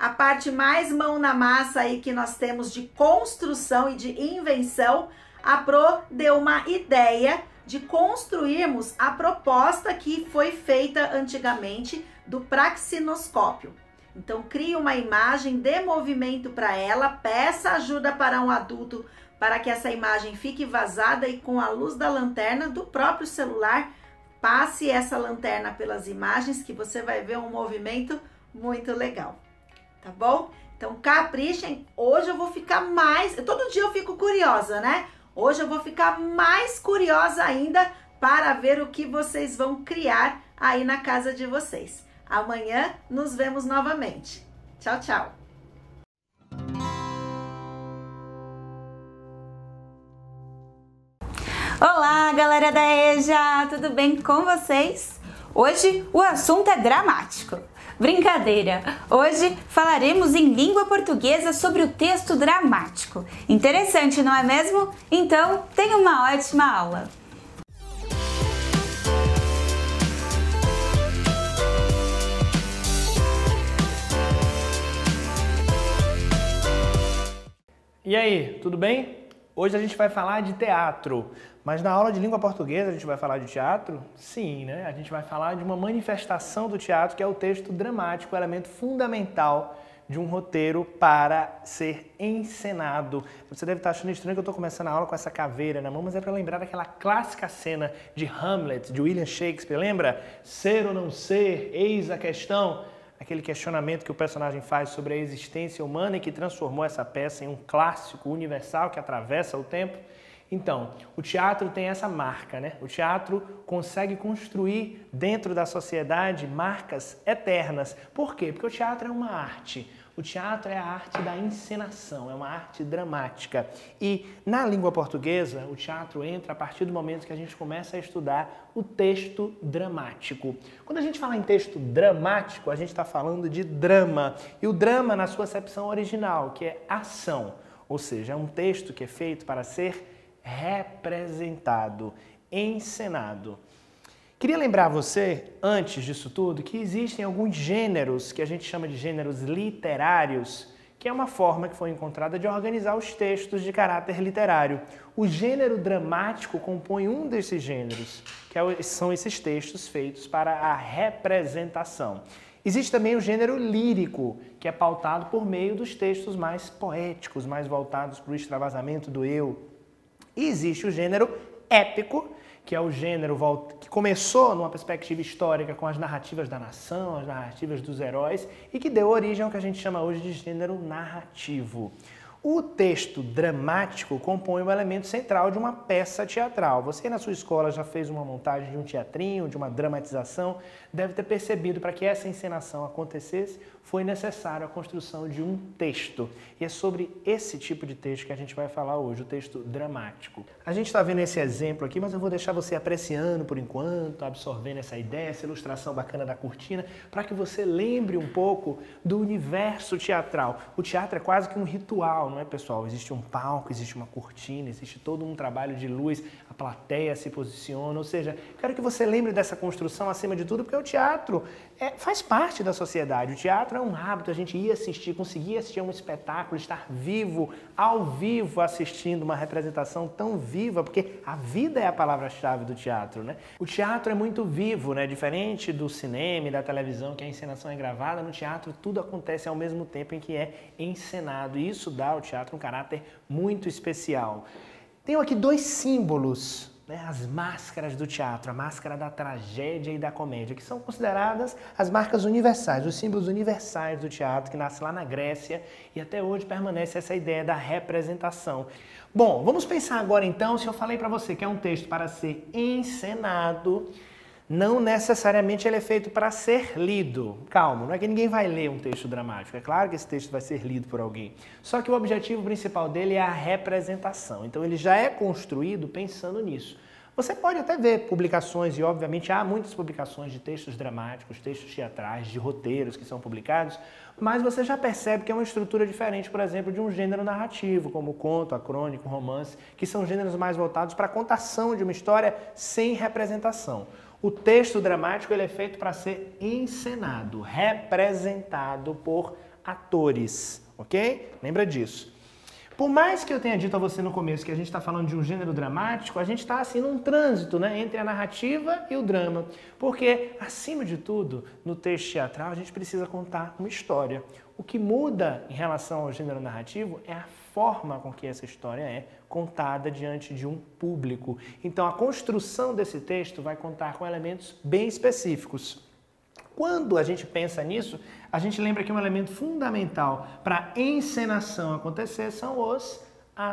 a parte mais mão na massa aí que nós temos de construção e de invenção, a Pro deu uma ideia de construirmos a proposta que foi feita antigamente do praxinoscópio. Então, crie uma imagem, dê movimento para ela, peça ajuda para um adulto para que essa imagem fique vazada e com a luz da lanterna do próprio celular, passe essa lanterna pelas imagens que você vai ver um movimento muito legal, tá bom? Então, caprichem. Hoje eu vou ficar mais... Todo dia eu fico curiosa, né? Hoje eu vou ficar mais curiosa ainda para ver o que vocês vão criar aí na casa de vocês. Amanhã nos vemos novamente. Tchau, tchau! Olá, galera da EJA! Tudo bem com vocês? Hoje o assunto é dramático. Brincadeira! Hoje falaremos em língua portuguesa sobre o texto dramático. Interessante, não é mesmo? Então, tenha uma ótima aula! E aí, tudo bem? Hoje a gente vai falar de teatro, mas na aula de língua portuguesa a gente vai falar de teatro? Sim, né? A gente vai falar de uma manifestação do teatro que é o texto dramático, o elemento fundamental de um roteiro para ser encenado. Você deve estar achando estranho que eu estou começando a aula com essa caveira na mão, mas é para lembrar daquela clássica cena de Hamlet, de William Shakespeare, lembra? Ser ou não ser, eis a questão. Aquele questionamento que o personagem faz sobre a existência humana e que transformou essa peça em um clássico universal que atravessa o tempo. Então, o teatro tem essa marca, né? O teatro consegue construir dentro da sociedade marcas eternas. Por quê? Porque o teatro é uma arte. O teatro é a arte da encenação, é uma arte dramática. E na língua portuguesa, o teatro entra a partir do momento que a gente começa a estudar o texto dramático. Quando a gente fala em texto dramático, a gente está falando de drama. E o drama na sua acepção original, que é ação. Ou seja, é um texto que é feito para ser representado, encenado. Queria lembrar você, antes disso tudo, que existem alguns gêneros que a gente chama de gêneros literários, que é uma forma que foi encontrada de organizar os textos de caráter literário. O gênero dramático compõe um desses gêneros, que são esses textos feitos para a representação. Existe também o gênero lírico, que é pautado por meio dos textos mais poéticos, mais voltados para o extravasamento do eu. E existe o gênero épico, que é o gênero que começou numa perspectiva histórica com as narrativas da nação, as narrativas dos heróis, e que deu origem ao que a gente chama hoje de gênero narrativo. O texto dramático compõe um elemento central de uma peça teatral. Você na sua escola já fez uma montagem de um teatrinho, de uma dramatização, deve ter percebido para que essa encenação acontecesse, foi necessário a construção de um texto. E é sobre esse tipo de texto que a gente vai falar hoje, o texto dramático. A gente está vendo esse exemplo aqui, mas eu vou deixar você apreciando por enquanto, absorvendo essa ideia, essa ilustração bacana da cortina, para que você lembre um pouco do universo teatral. O teatro é quase que um ritual, não é, pessoal? Existe um palco, existe uma cortina, existe todo um trabalho de luz, a plateia se posiciona, ou seja, quero que você lembre dessa construção acima de tudo, porque o teatro faz parte da sociedade. O teatro é um hábito, a gente ia assistir, conseguia assistir a um espetáculo, estar vivo, ao vivo, assistindo uma representação tão viva, porque a vida é a palavra-chave do teatro, né? O teatro é muito vivo, né? Diferente do cinema e da televisão, que a encenação é gravada, no teatro tudo acontece ao mesmo tempo em que é encenado, e isso dá ao teatro um caráter muito especial. Tenho aqui dois símbolos, né, as máscaras do teatro, a máscara da tragédia e da comédia, que são consideradas as marcas universais, os símbolos universais do teatro, que nasce lá na Grécia e até hoje permanece essa ideia da representação. Bom, vamos pensar agora então, se eu falei para você que é um texto para ser encenado, não necessariamente ele é feito para ser lido. Calma, não é que ninguém vai ler um texto dramático. É claro que esse texto vai ser lido por alguém. Só que o objetivo principal dele é a representação. Então ele já é construído pensando nisso. Você pode até ver publicações, e obviamente há muitas publicações de textos dramáticos, textos teatrais, de roteiros que são publicados, mas você já percebe que é uma estrutura diferente, por exemplo, de um gênero narrativo, como o conto, a crônica, o romance, que são gêneros mais voltados para a contação de uma história sem representação. O texto dramático ele é feito para ser encenado, representado por atores, ok? Lembra disso. Por mais que eu tenha dito a você no começo que a gente está falando de um gênero dramático, a gente está assim num trânsito, né, entre a narrativa e o drama. Porque, acima de tudo, no texto teatral a gente precisa contar uma história. O que muda em relação ao gênero narrativo é a forma com que essa história é contada diante de um público. Então, a construção desse texto vai contar com elementos bem específicos. Quando a gente pensa nisso, a gente lembra que um elemento fundamental para a encenação acontecer são os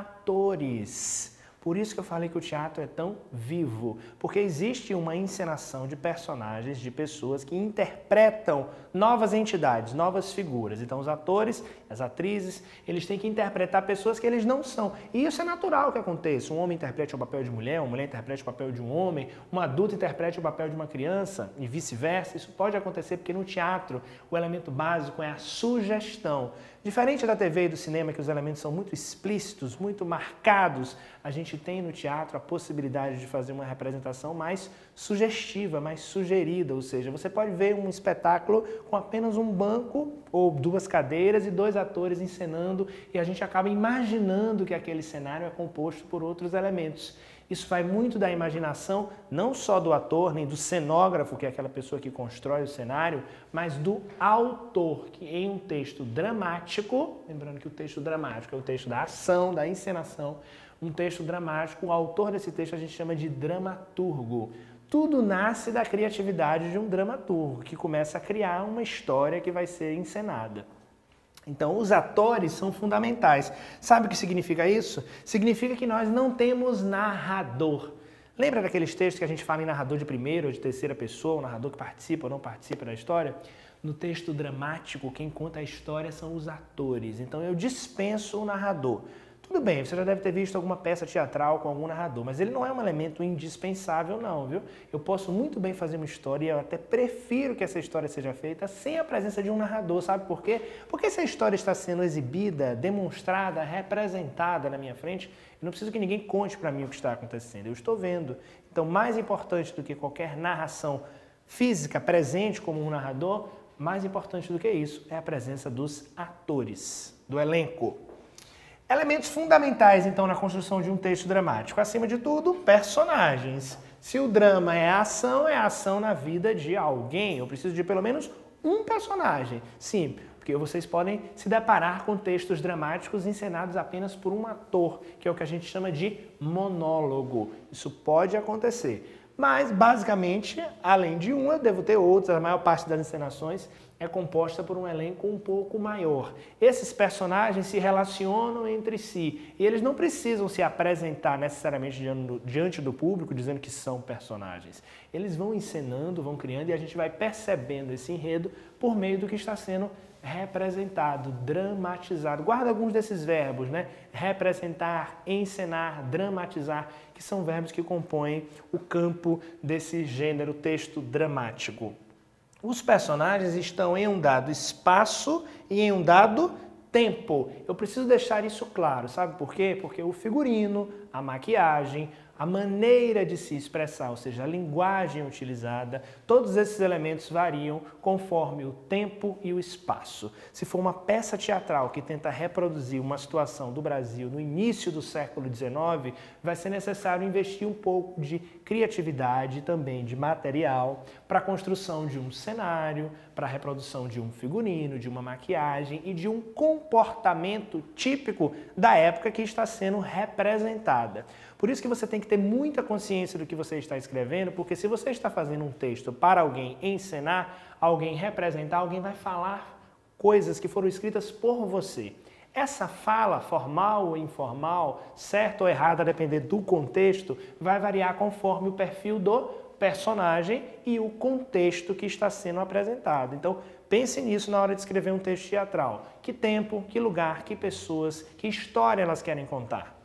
atores. Por isso que eu falei que o teatro é tão vivo, porque existe uma encenação de personagens, de pessoas que interpretam novas entidades, novas figuras. Então os atores, as atrizes, eles têm que interpretar pessoas que eles não são. E isso é natural que aconteça. Um homem interprete o papel de mulher, uma mulher interprete o papel de um homem, um adulto interprete o papel de uma criança e vice-versa. Isso pode acontecer porque no teatro o elemento básico é a sugestão. Diferente da TV e do cinema, que os elementos são muito explícitos, muito marcados, a gente tem no teatro a possibilidade de fazer uma representação mais sugestiva, mais sugerida, ou seja, você pode ver um espetáculo com apenas um banco ou duas cadeiras e dois atores encenando e a gente acaba imaginando que aquele cenário é composto por outros elementos. Isso vai muito da imaginação, não só do ator, nem do cenógrafo, que é aquela pessoa que constrói o cenário, mas do autor, que em um texto dramático, lembrando que o texto dramático é o texto da ação, da encenação, um texto dramático, o autor desse texto a gente chama de dramaturgo. Tudo nasce da criatividade de um dramaturgo, que começa a criar uma história que vai ser encenada. Então, os atores são fundamentais. Sabe o que significa isso? Significa que nós não temos narrador. Lembra daqueles textos que a gente fala em narrador de primeira ou de terceira pessoa, o narrador que participa ou não participa da história? No texto dramático, quem conta a história são os atores. Então, eu dispenso o narrador. Tudo bem, você já deve ter visto alguma peça teatral com algum narrador, mas ele não é um elemento indispensável não, viu? Eu posso muito bem fazer uma história e eu até prefiro que essa história seja feita sem a presença de um narrador, sabe por quê? Porque se a história está sendo exibida, demonstrada, representada na minha frente, eu não preciso que ninguém conte para mim o que está acontecendo, eu estou vendo. Então, mais importante do que qualquer narração física presente como um narrador, mais importante do que isso é a presença dos atores, do elenco. Elementos fundamentais, então, na construção de um texto dramático. Acima de tudo, personagens. Se o drama é a ação na vida de alguém. Eu preciso de pelo menos um personagem. Sim, porque vocês podem se deparar com textos dramáticos encenados apenas por um ator, que é o que a gente chama de monólogo. Isso pode acontecer. Mas, basicamente, além de um, eu devo ter outros. A maior parte das encenações é composta por um elenco um pouco maior. Esses personagens se relacionam entre si e eles não precisam se apresentar necessariamente diante do público dizendo que são personagens. Eles vão encenando, vão criando e a gente vai percebendo esse enredo por meio do que está sendo representado, dramatizado. Guarda alguns desses verbos, né? Representar, encenar, dramatizar, que são verbos que compõem o campo desse gênero texto dramático. Os personagens estão em um dado espaço e em um dado tempo. Eu preciso deixar isso claro, sabe por quê? Porque o figurino, a maquiagem, a maneira de se expressar, ou seja, a linguagem utilizada, todos esses elementos variam conforme o tempo e o espaço. Se for uma peça teatral que tenta reproduzir uma situação do Brasil no início do século XIX, vai ser necessário investir um pouco de criatividade e também de material para a construção de um cenário, para a reprodução de um figurino, de uma maquiagem e de um comportamento típico da época que está sendo representada. Por isso que você tem que ter muita consciência do que você está escrevendo, porque se você está fazendo um texto para alguém encenar, alguém representar, alguém vai falar coisas que foram escritas por você. Essa fala, formal ou informal, certa ou errada, a depender do contexto, vai variar conforme o perfil do personagem e o contexto que está sendo apresentado. Então, pense nisso na hora de escrever um texto teatral. Que tempo, que lugar, que pessoas, que história elas querem contar.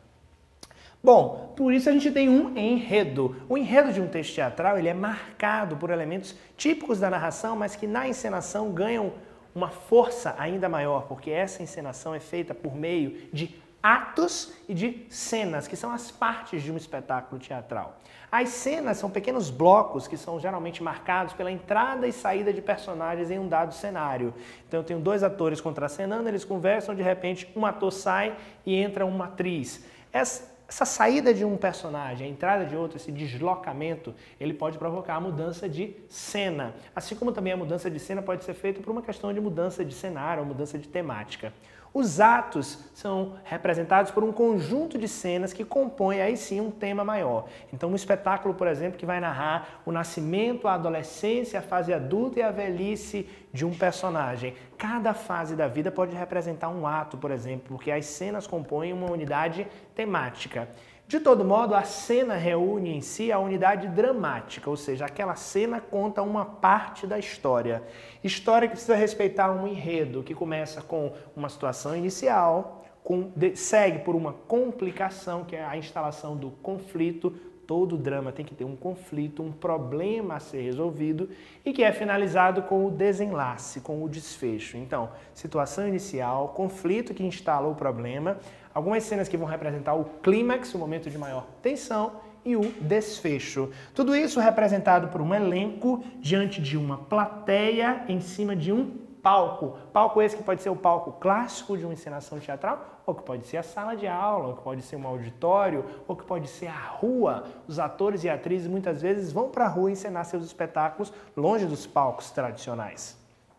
Bom, por isso a gente tem um enredo. O enredo de um texto teatral ele é marcado por elementos típicos da narração, mas que na encenação ganham uma força ainda maior, porque essa encenação é feita por meio de atos e de cenas, que são as partes de um espetáculo teatral. As cenas são pequenos blocos que são geralmente marcados pela entrada e saída de personagens em um dado cenário. Então eu tenho dois atores contracenando, eles conversam, de repente um ator sai e entra uma atriz. Essa saída de um personagem, a entrada de outro, esse deslocamento, ele pode provocar a mudança de cena. Assim como também a mudança de cena pode ser feita por uma questão de mudança de cenário ou mudança de temática. Os atos são representados por um conjunto de cenas que compõem aí sim um tema maior. Então um espetáculo, por exemplo, que vai narrar o nascimento, a adolescência, a fase adulta e a velhice de um personagem. Cada fase da vida pode representar um ato, por exemplo, porque as cenas compõem uma unidade temática. De todo modo, a cena reúne em si a unidade dramática, ou seja, aquela cena conta uma parte da história. História que precisa respeitar um enredo, que começa com uma situação inicial, segue por uma complicação, que é a instalação do conflito. Todo drama tem que ter um conflito, um problema a ser resolvido e que é finalizado com o desenlace, com o desfecho. Então, situação inicial, conflito que instala o problema, algumas cenas que vão representar o clímax, o momento de maior tensão, e o desfecho. Tudo isso representado por um elenco diante de uma plateia em cima de um palco. Palco esse que pode ser o palco clássico de uma encenação teatral, ou que pode ser a sala de aula, ou que pode ser um auditório, ou que pode ser a rua. Os atores e atrizes muitas vezes vão para a rua encenar seus espetáculos longe dos palcos tradicionais.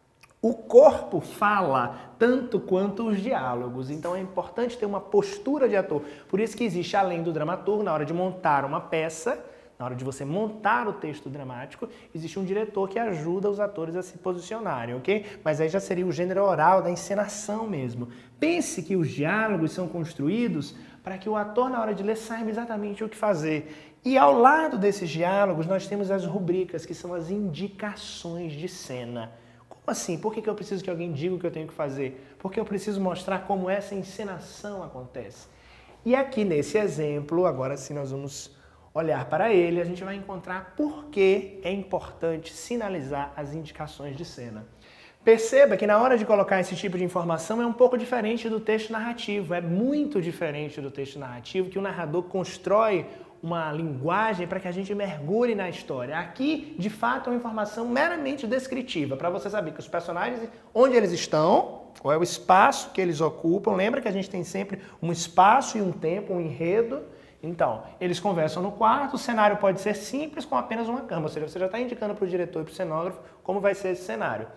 O corpo fala tanto quanto os diálogos, então é importante ter uma postura de ator. Por isso que existe, além do dramaturgo, na hora de montar uma peça, na hora de você montar o texto dramático, existe um diretor que ajuda os atores a se posicionarem, ok? Mas aí já seria o gênero oral da encenação mesmo. Pense que os diálogos são construídos para que o ator, na hora de ler, saiba exatamente o que fazer. E ao lado desses diálogos, nós temos as rubricas, que são as indicações de cena. Como assim? Por que eu preciso que alguém diga o que eu tenho que fazer? Porque eu preciso mostrar como essa encenação acontece. E aqui nesse exemplo, agora sim nós vamos olhar para ele, a gente vai encontrar por que é importante sinalizar as indicações de cena. Perceba que na hora de colocar esse tipo de informação é um pouco diferente do texto narrativo, é muito diferente do texto narrativo, que o narrador constrói uma linguagem para que a gente mergulhe na história. Aqui, de fato, é uma informação meramente descritiva, para você saber que os personagens, onde eles estão, qual é o espaço que eles ocupam. Lembra que a gente tem sempre um espaço e um tempo, um enredo. Então, eles conversam no quarto, o cenário pode ser simples com apenas uma cama, ou seja, você já está indicando para o diretor e para o cenógrafo como vai ser esse cenário.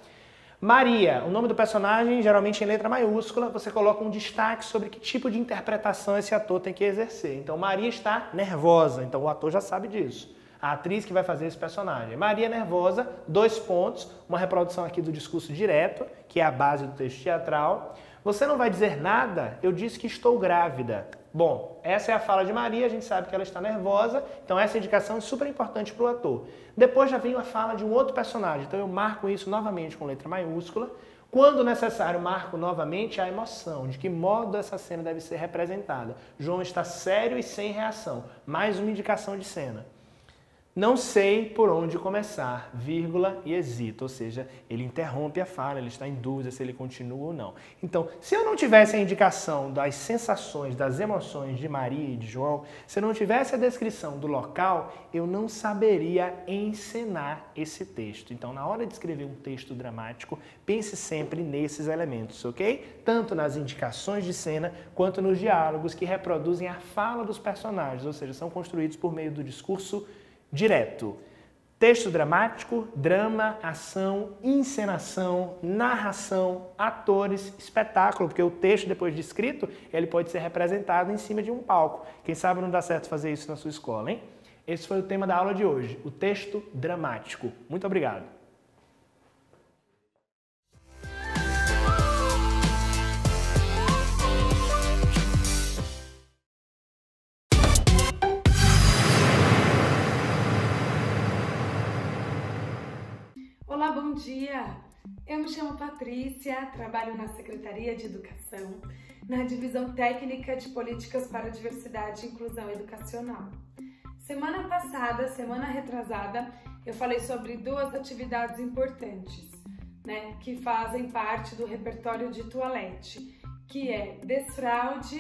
Maria, o nome do personagem, geralmente em letra maiúscula, você coloca um destaque sobre que tipo de interpretação esse ator tem que exercer. Então, Maria está nervosa, então o ator já sabe disso. A atriz que vai fazer esse personagem. Maria nervosa, 2 pontos, uma reprodução aqui do discurso direto, que é a base do texto teatral. Você não vai dizer nada, eu disse que estou grávida. Bom, essa é a fala de Maria, a gente sabe que ela está nervosa, então essa indicação é super importante para o ator. Depois já vem a fala de um outro personagem, então eu marco isso novamente com letra maiúscula. Quando necessário, marco novamente a emoção, de que modo essa cena deve ser representada. João está sério e sem reação, mais uma indicação de cena. Não sei por onde começar, vírgula, e hesita, ou seja, ele interrompe a fala, ele está em dúvida se ele continua ou não. Então, se eu não tivesse a indicação das sensações, das emoções de Maria e de João, se eu não tivesse a descrição do local, eu não saberia encenar esse texto. Então, na hora de escrever um texto dramático, pense sempre nesses elementos, ok? Tanto nas indicações de cena, quanto nos diálogos que reproduzem a fala dos personagens, ou seja, são construídos por meio do discurso direto. Texto dramático, drama, ação, encenação, narração, atores, espetáculo, porque o texto depois de escrito, ele pode ser representado em cima de um palco. Quem sabe não dá certo fazer isso na sua escola, hein? Esse foi o tema da aula de hoje, o texto dramático. Muito obrigado. Olá, bom dia! Eu me chamo Patrícia, trabalho na Secretaria de Educação, na Divisão Técnica de Políticas para a Diversidade e Inclusão Educacional. Semana passada, semana retrasada, eu falei sobre 2 atividades importantes, que fazem parte do repertório de toalete, que é desfraude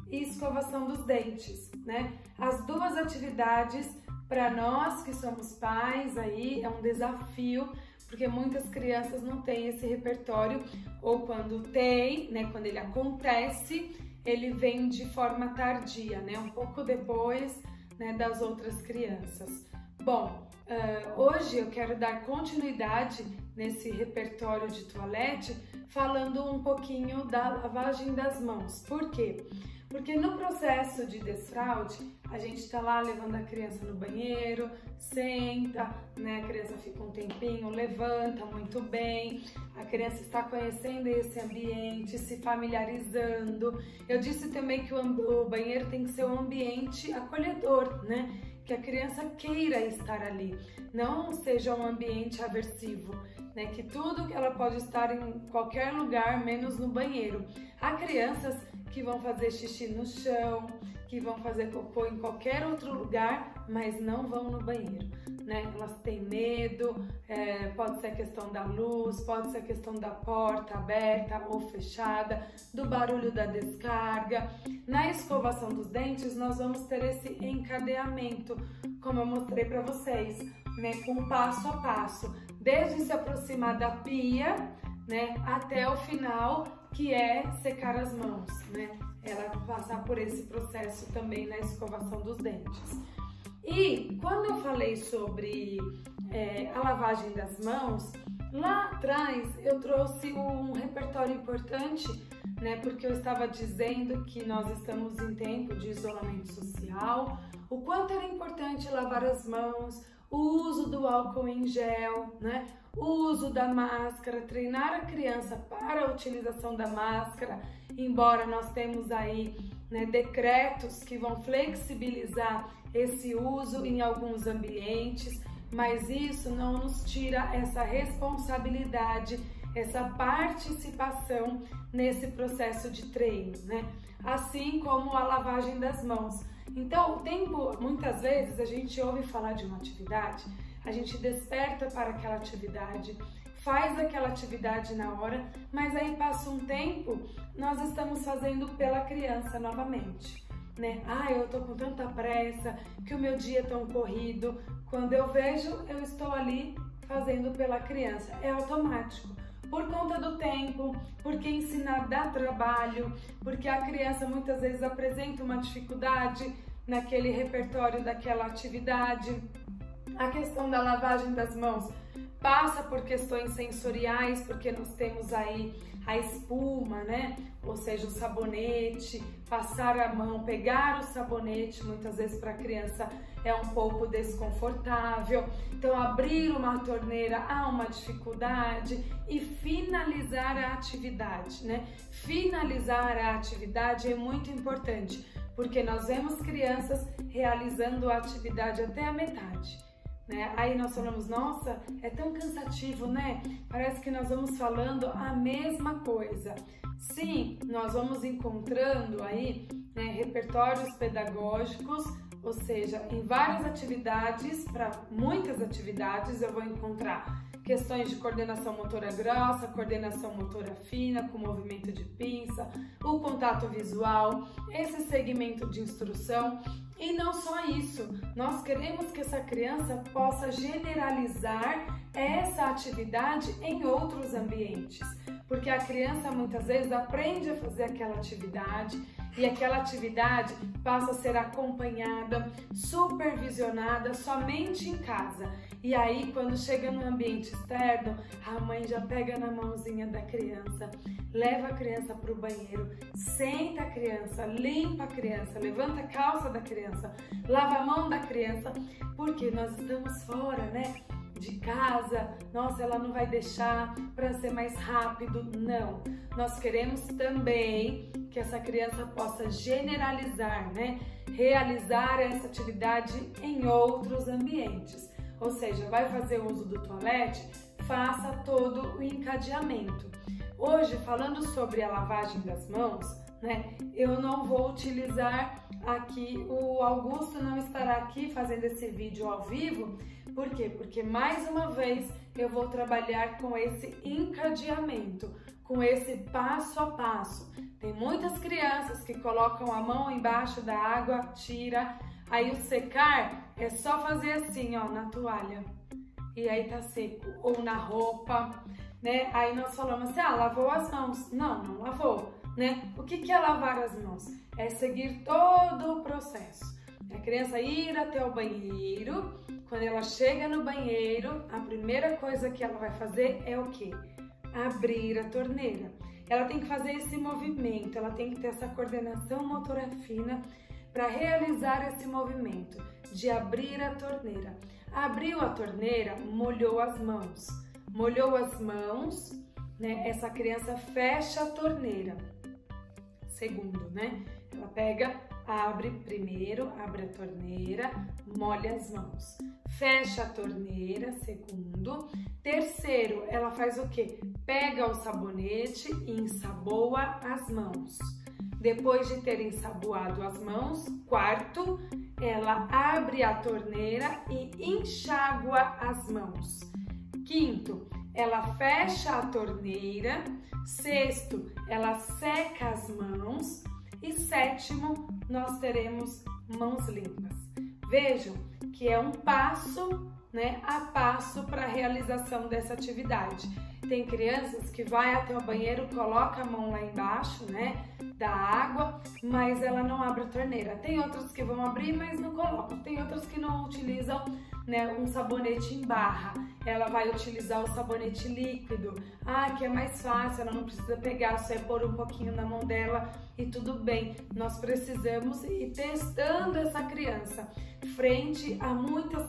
e escovação dos dentes, né? As duas atividades, para nós que somos pais, aí é um desafio, porque muitas crianças não têm esse repertório, ou quando tem, né, quando ele acontece, ele vem de forma tardia, né, um pouco depois, né, das outras crianças. Bom, hoje eu quero dar continuidade nesse repertório de toalete, falando um pouquinho da lavagem das mãos. Por quê? Porque no processo de desfraude, a gente está lá levando a criança no banheiro, senta, né? A criança fica um tempinho, levanta muito bem, a criança está conhecendo esse ambiente, se familiarizando. Eu disse também que o banheiro tem que ser um ambiente acolhedor, né? Que a criança queira estar ali, não seja um ambiente aversivo, né? Que tudo que ela pode estar em qualquer lugar, menos no banheiro. Há crianças que vão fazer xixi no chão, que vão fazer cocô em qualquer outro lugar, mas não vão no banheiro, né? Elas têm medo, pode ser a questão da luz, pode ser a questão da porta aberta ou fechada, do barulho da descarga. Na escovação dos dentes, nós vamos ter esse encadeamento, como eu mostrei para vocês, né? Com passo a passo, desde se aproximar da pia, né, até o final, que é secar as mãos, né? Ela passar por esse processo também na escovação dos dentes. E quando eu falei sobre a lavagem das mãos, lá atrás eu trouxe um repertório importante, né? Porque eu estava dizendo que nós estamos em tempo de isolamento social, o quanto era importante lavar as mãos, o uso do álcool em gel, né? O uso da máscara, treinar a criança para a utilização da máscara, embora nós temos aí, né, decretos que vão flexibilizar esse uso em alguns ambientes, mas isso não nos tira essa responsabilidade, essa participação nesse processo de treino, né? Assim como a lavagem das mãos. Então, o tempo, muitas vezes a gente ouve falar de uma atividade, a gente desperta para aquela atividade, faz aquela atividade na hora, mas aí passa um tempo, nós estamos fazendo pela criança novamente, né? Ah, eu tô com tanta pressa, que o meu dia é tão corrido. Quando eu vejo, eu estou ali fazendo pela criança. É automático. Por conta do tempo, porque ensinar dá trabalho, porque a criança muitas vezes apresenta uma dificuldade naquele repertório daquela atividade. A questão da lavagem das mãos passa por questões sensoriais, porque nós temos aí a espuma, né? Ou seja, o sabonete, passar a mão, pegar o sabonete, muitas vezes para a criança é um pouco desconfortável. Então, abrir uma torneira há uma dificuldade e finalizar a atividade, né? Finalizar a atividade é muito importante, porque nós vemos crianças realizando a atividade até a metade, né? Aí nós falamos, nossa, é tão cansativo, né? Parece que nós vamos falando a mesma coisa. Sim, nós vamos encontrando aí, né, repertórios pedagógicos, ou seja, em várias atividades, para muitas atividades eu vou encontrar questões de coordenação motora grossa, coordenação motora fina, com movimento de pinça, o contato visual, esse segmento de instrução. E não só isso, nós queremos que essa criança possa generalizar essa atividade em outros ambientes, porque a criança muitas vezes aprende a fazer aquela atividade e aquela atividade passa a ser acompanhada, supervisionada somente em casa. E aí, quando chega no ambiente externo, a mãe já pega na mãozinha da criança, leva a criança para o banheiro, senta a criança, limpa a criança, levanta a calça da criança, lava a mão da criança, porque nós estamos fora, né? De casa, nossa, ela não vai deixar para ser mais rápido. Não, nós queremos também que essa criança possa generalizar, né? Realizar essa atividade em outros ambientes. Ou seja, vai fazer uso do toalete, faça todo o encadeamento. Hoje, falando sobre a lavagem das mãos, né? Eu não vou utilizar aqui, o Augusto não estará aqui fazendo esse vídeo ao vivo. Por quê? Porque mais uma vez eu vou trabalhar com esse encadeamento, com esse passo a passo. Tem muitas crianças que colocam a mão embaixo da água, tira, aí o secar é só fazer assim, ó, na toalha. E aí tá seco, ou na roupa, né? Aí nós falamos assim, lavou as mãos. Não, não lavou, né? O que é lavar as mãos? É seguir todo o processo. A criança ir até o banheiro, quando ela chega no banheiro, a primeira coisa que ela vai fazer é o quê? Abrir a torneira. Ela tem que fazer esse movimento, ela tem que ter essa coordenação motora fina para realizar esse movimento de abrir a torneira. Abriu a torneira, molhou as mãos. Molhou as mãos, né? Essa criança fecha a torneira. Segundo, né? Ela pega, abre primeiro, abre a torneira, molha as mãos. Fecha a torneira, segundo. Terceiro, ela faz o quê? Pega o sabonete e ensaboa as mãos. Depois de ter ensaboado as mãos, quarto, ela abre a torneira e enxágua as mãos. Quinto, ela fecha a torneira. Sexto, ela seca as mãos. E sétimo, nós teremos mãos limpas. Vejam que é um passo, né, a passo para a realização dessa atividade. Tem crianças que vai até o banheiro, coloca a mão lá embaixo, né, da água, mas ela não abre a torneira. Tem outras que vão abrir, mas não colocam. Tem outras que não utilizam, né, um sabonete em barra. Ela vai utilizar o sabonete líquido. Que é mais fácil, ela não precisa pegar, só é pôr um pouquinho na mão dela e tudo bem. Nós precisamos ir testando essa criança frente a muitas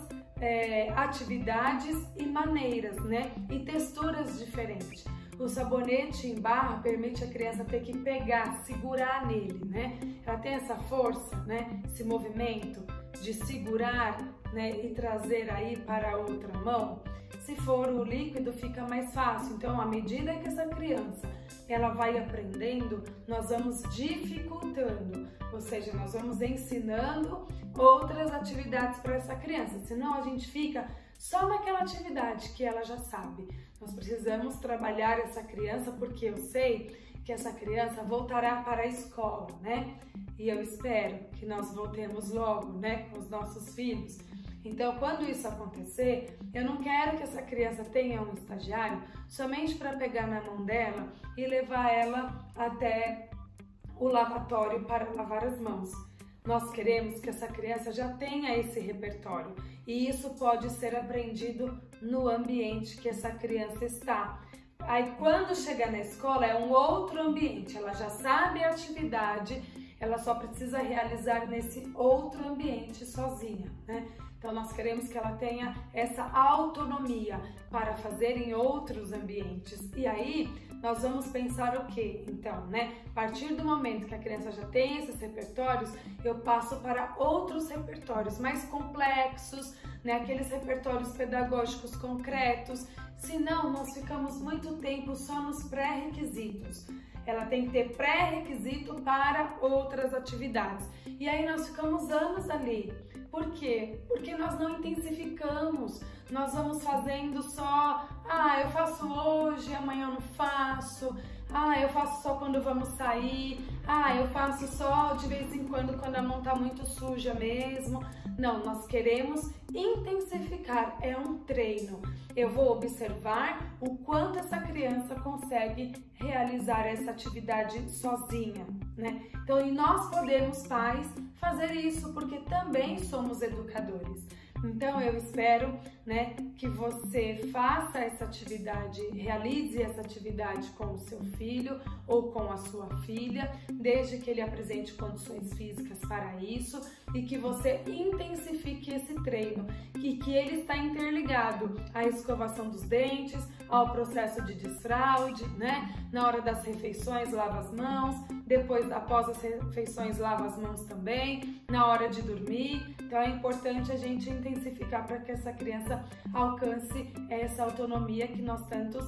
atividades e maneiras, né, e texturas diferentes. O sabonete em barra permite a criança ter que pegar, segurar nele, né? Ela tem essa força, né? Esse movimento de segurar, né? E trazer aí para a outra mão. Se for o líquido, fica mais fácil. Então, à medida que essa criança ela vai aprendendo, nós vamos dificultando, ou seja, nós vamos ensinando outras atividades para essa criança. Senão a gente fica só naquela atividade que ela já sabe. Nós precisamos trabalhar essa criança porque eu sei que essa criança voltará para a escola, né? E eu espero que nós voltemos logo, né, com os nossos filhos. Então, quando isso acontecer, eu não quero que essa criança tenha um estagiário somente para pegar na mão dela e levar ela até o lavatório para lavar as mãos. Nós queremos que essa criança já tenha esse repertório e isso pode ser aprendido no ambiente que essa criança está. Aí quando chegar na escola é um outro ambiente, ela já sabe a atividade, ela só precisa realizar nesse outro ambiente sozinha, né? Então nós queremos que ela tenha essa autonomia para fazer em outros ambientes. E aí nós vamos pensar o quê? Então, né? A partir do momento que a criança já tem esses repertórios, eu passo para outros repertórios mais complexos, né? Aqueles repertórios pedagógicos concretos. Senão, nós ficamos muito tempo só nos pré-requisitos. Ela tem que ter pré-requisito para outras atividades. E aí nós ficamos anos ali. Por quê? Porque nós não intensificamos. Nós vamos fazendo só, eu faço hoje, amanhã eu não faço. Eu faço só quando vamos sair. Eu faço só de vez em quando a mão tá muito suja mesmo. Não, nós queremos intensificar, é um treino. Eu vou observar o quanto essa criança consegue realizar essa atividade sozinha, né? Então, e nós podemos, pais, fazer isso, porque também somos educadores. Então, eu espero, né, que você faça essa atividade, realize essa atividade com o seu filho ou com a sua filha, desde que ele apresente condições físicas para isso e que você intensifique esse treino e que ele está interligado à escovação dos dentes, ao processo de desfraude, né? Na hora das refeições, lava as mãos, depois, após as refeições, lava as mãos também, na hora de dormir. Então, é importante a gente intensificar para que essa criança alcance essa autonomia que nós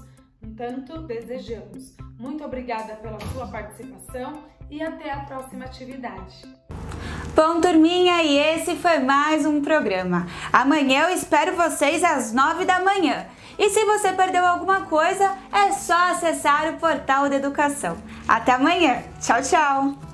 tanto desejamos. Muito obrigada pela sua participação e até a próxima atividade. Bom, turminha, e esse foi mais um programa. Amanhã eu espero vocês às 9 da manhã. E se você perdeu alguma coisa, é só acessar o portal da educação. Até amanhã. Tchau, tchau!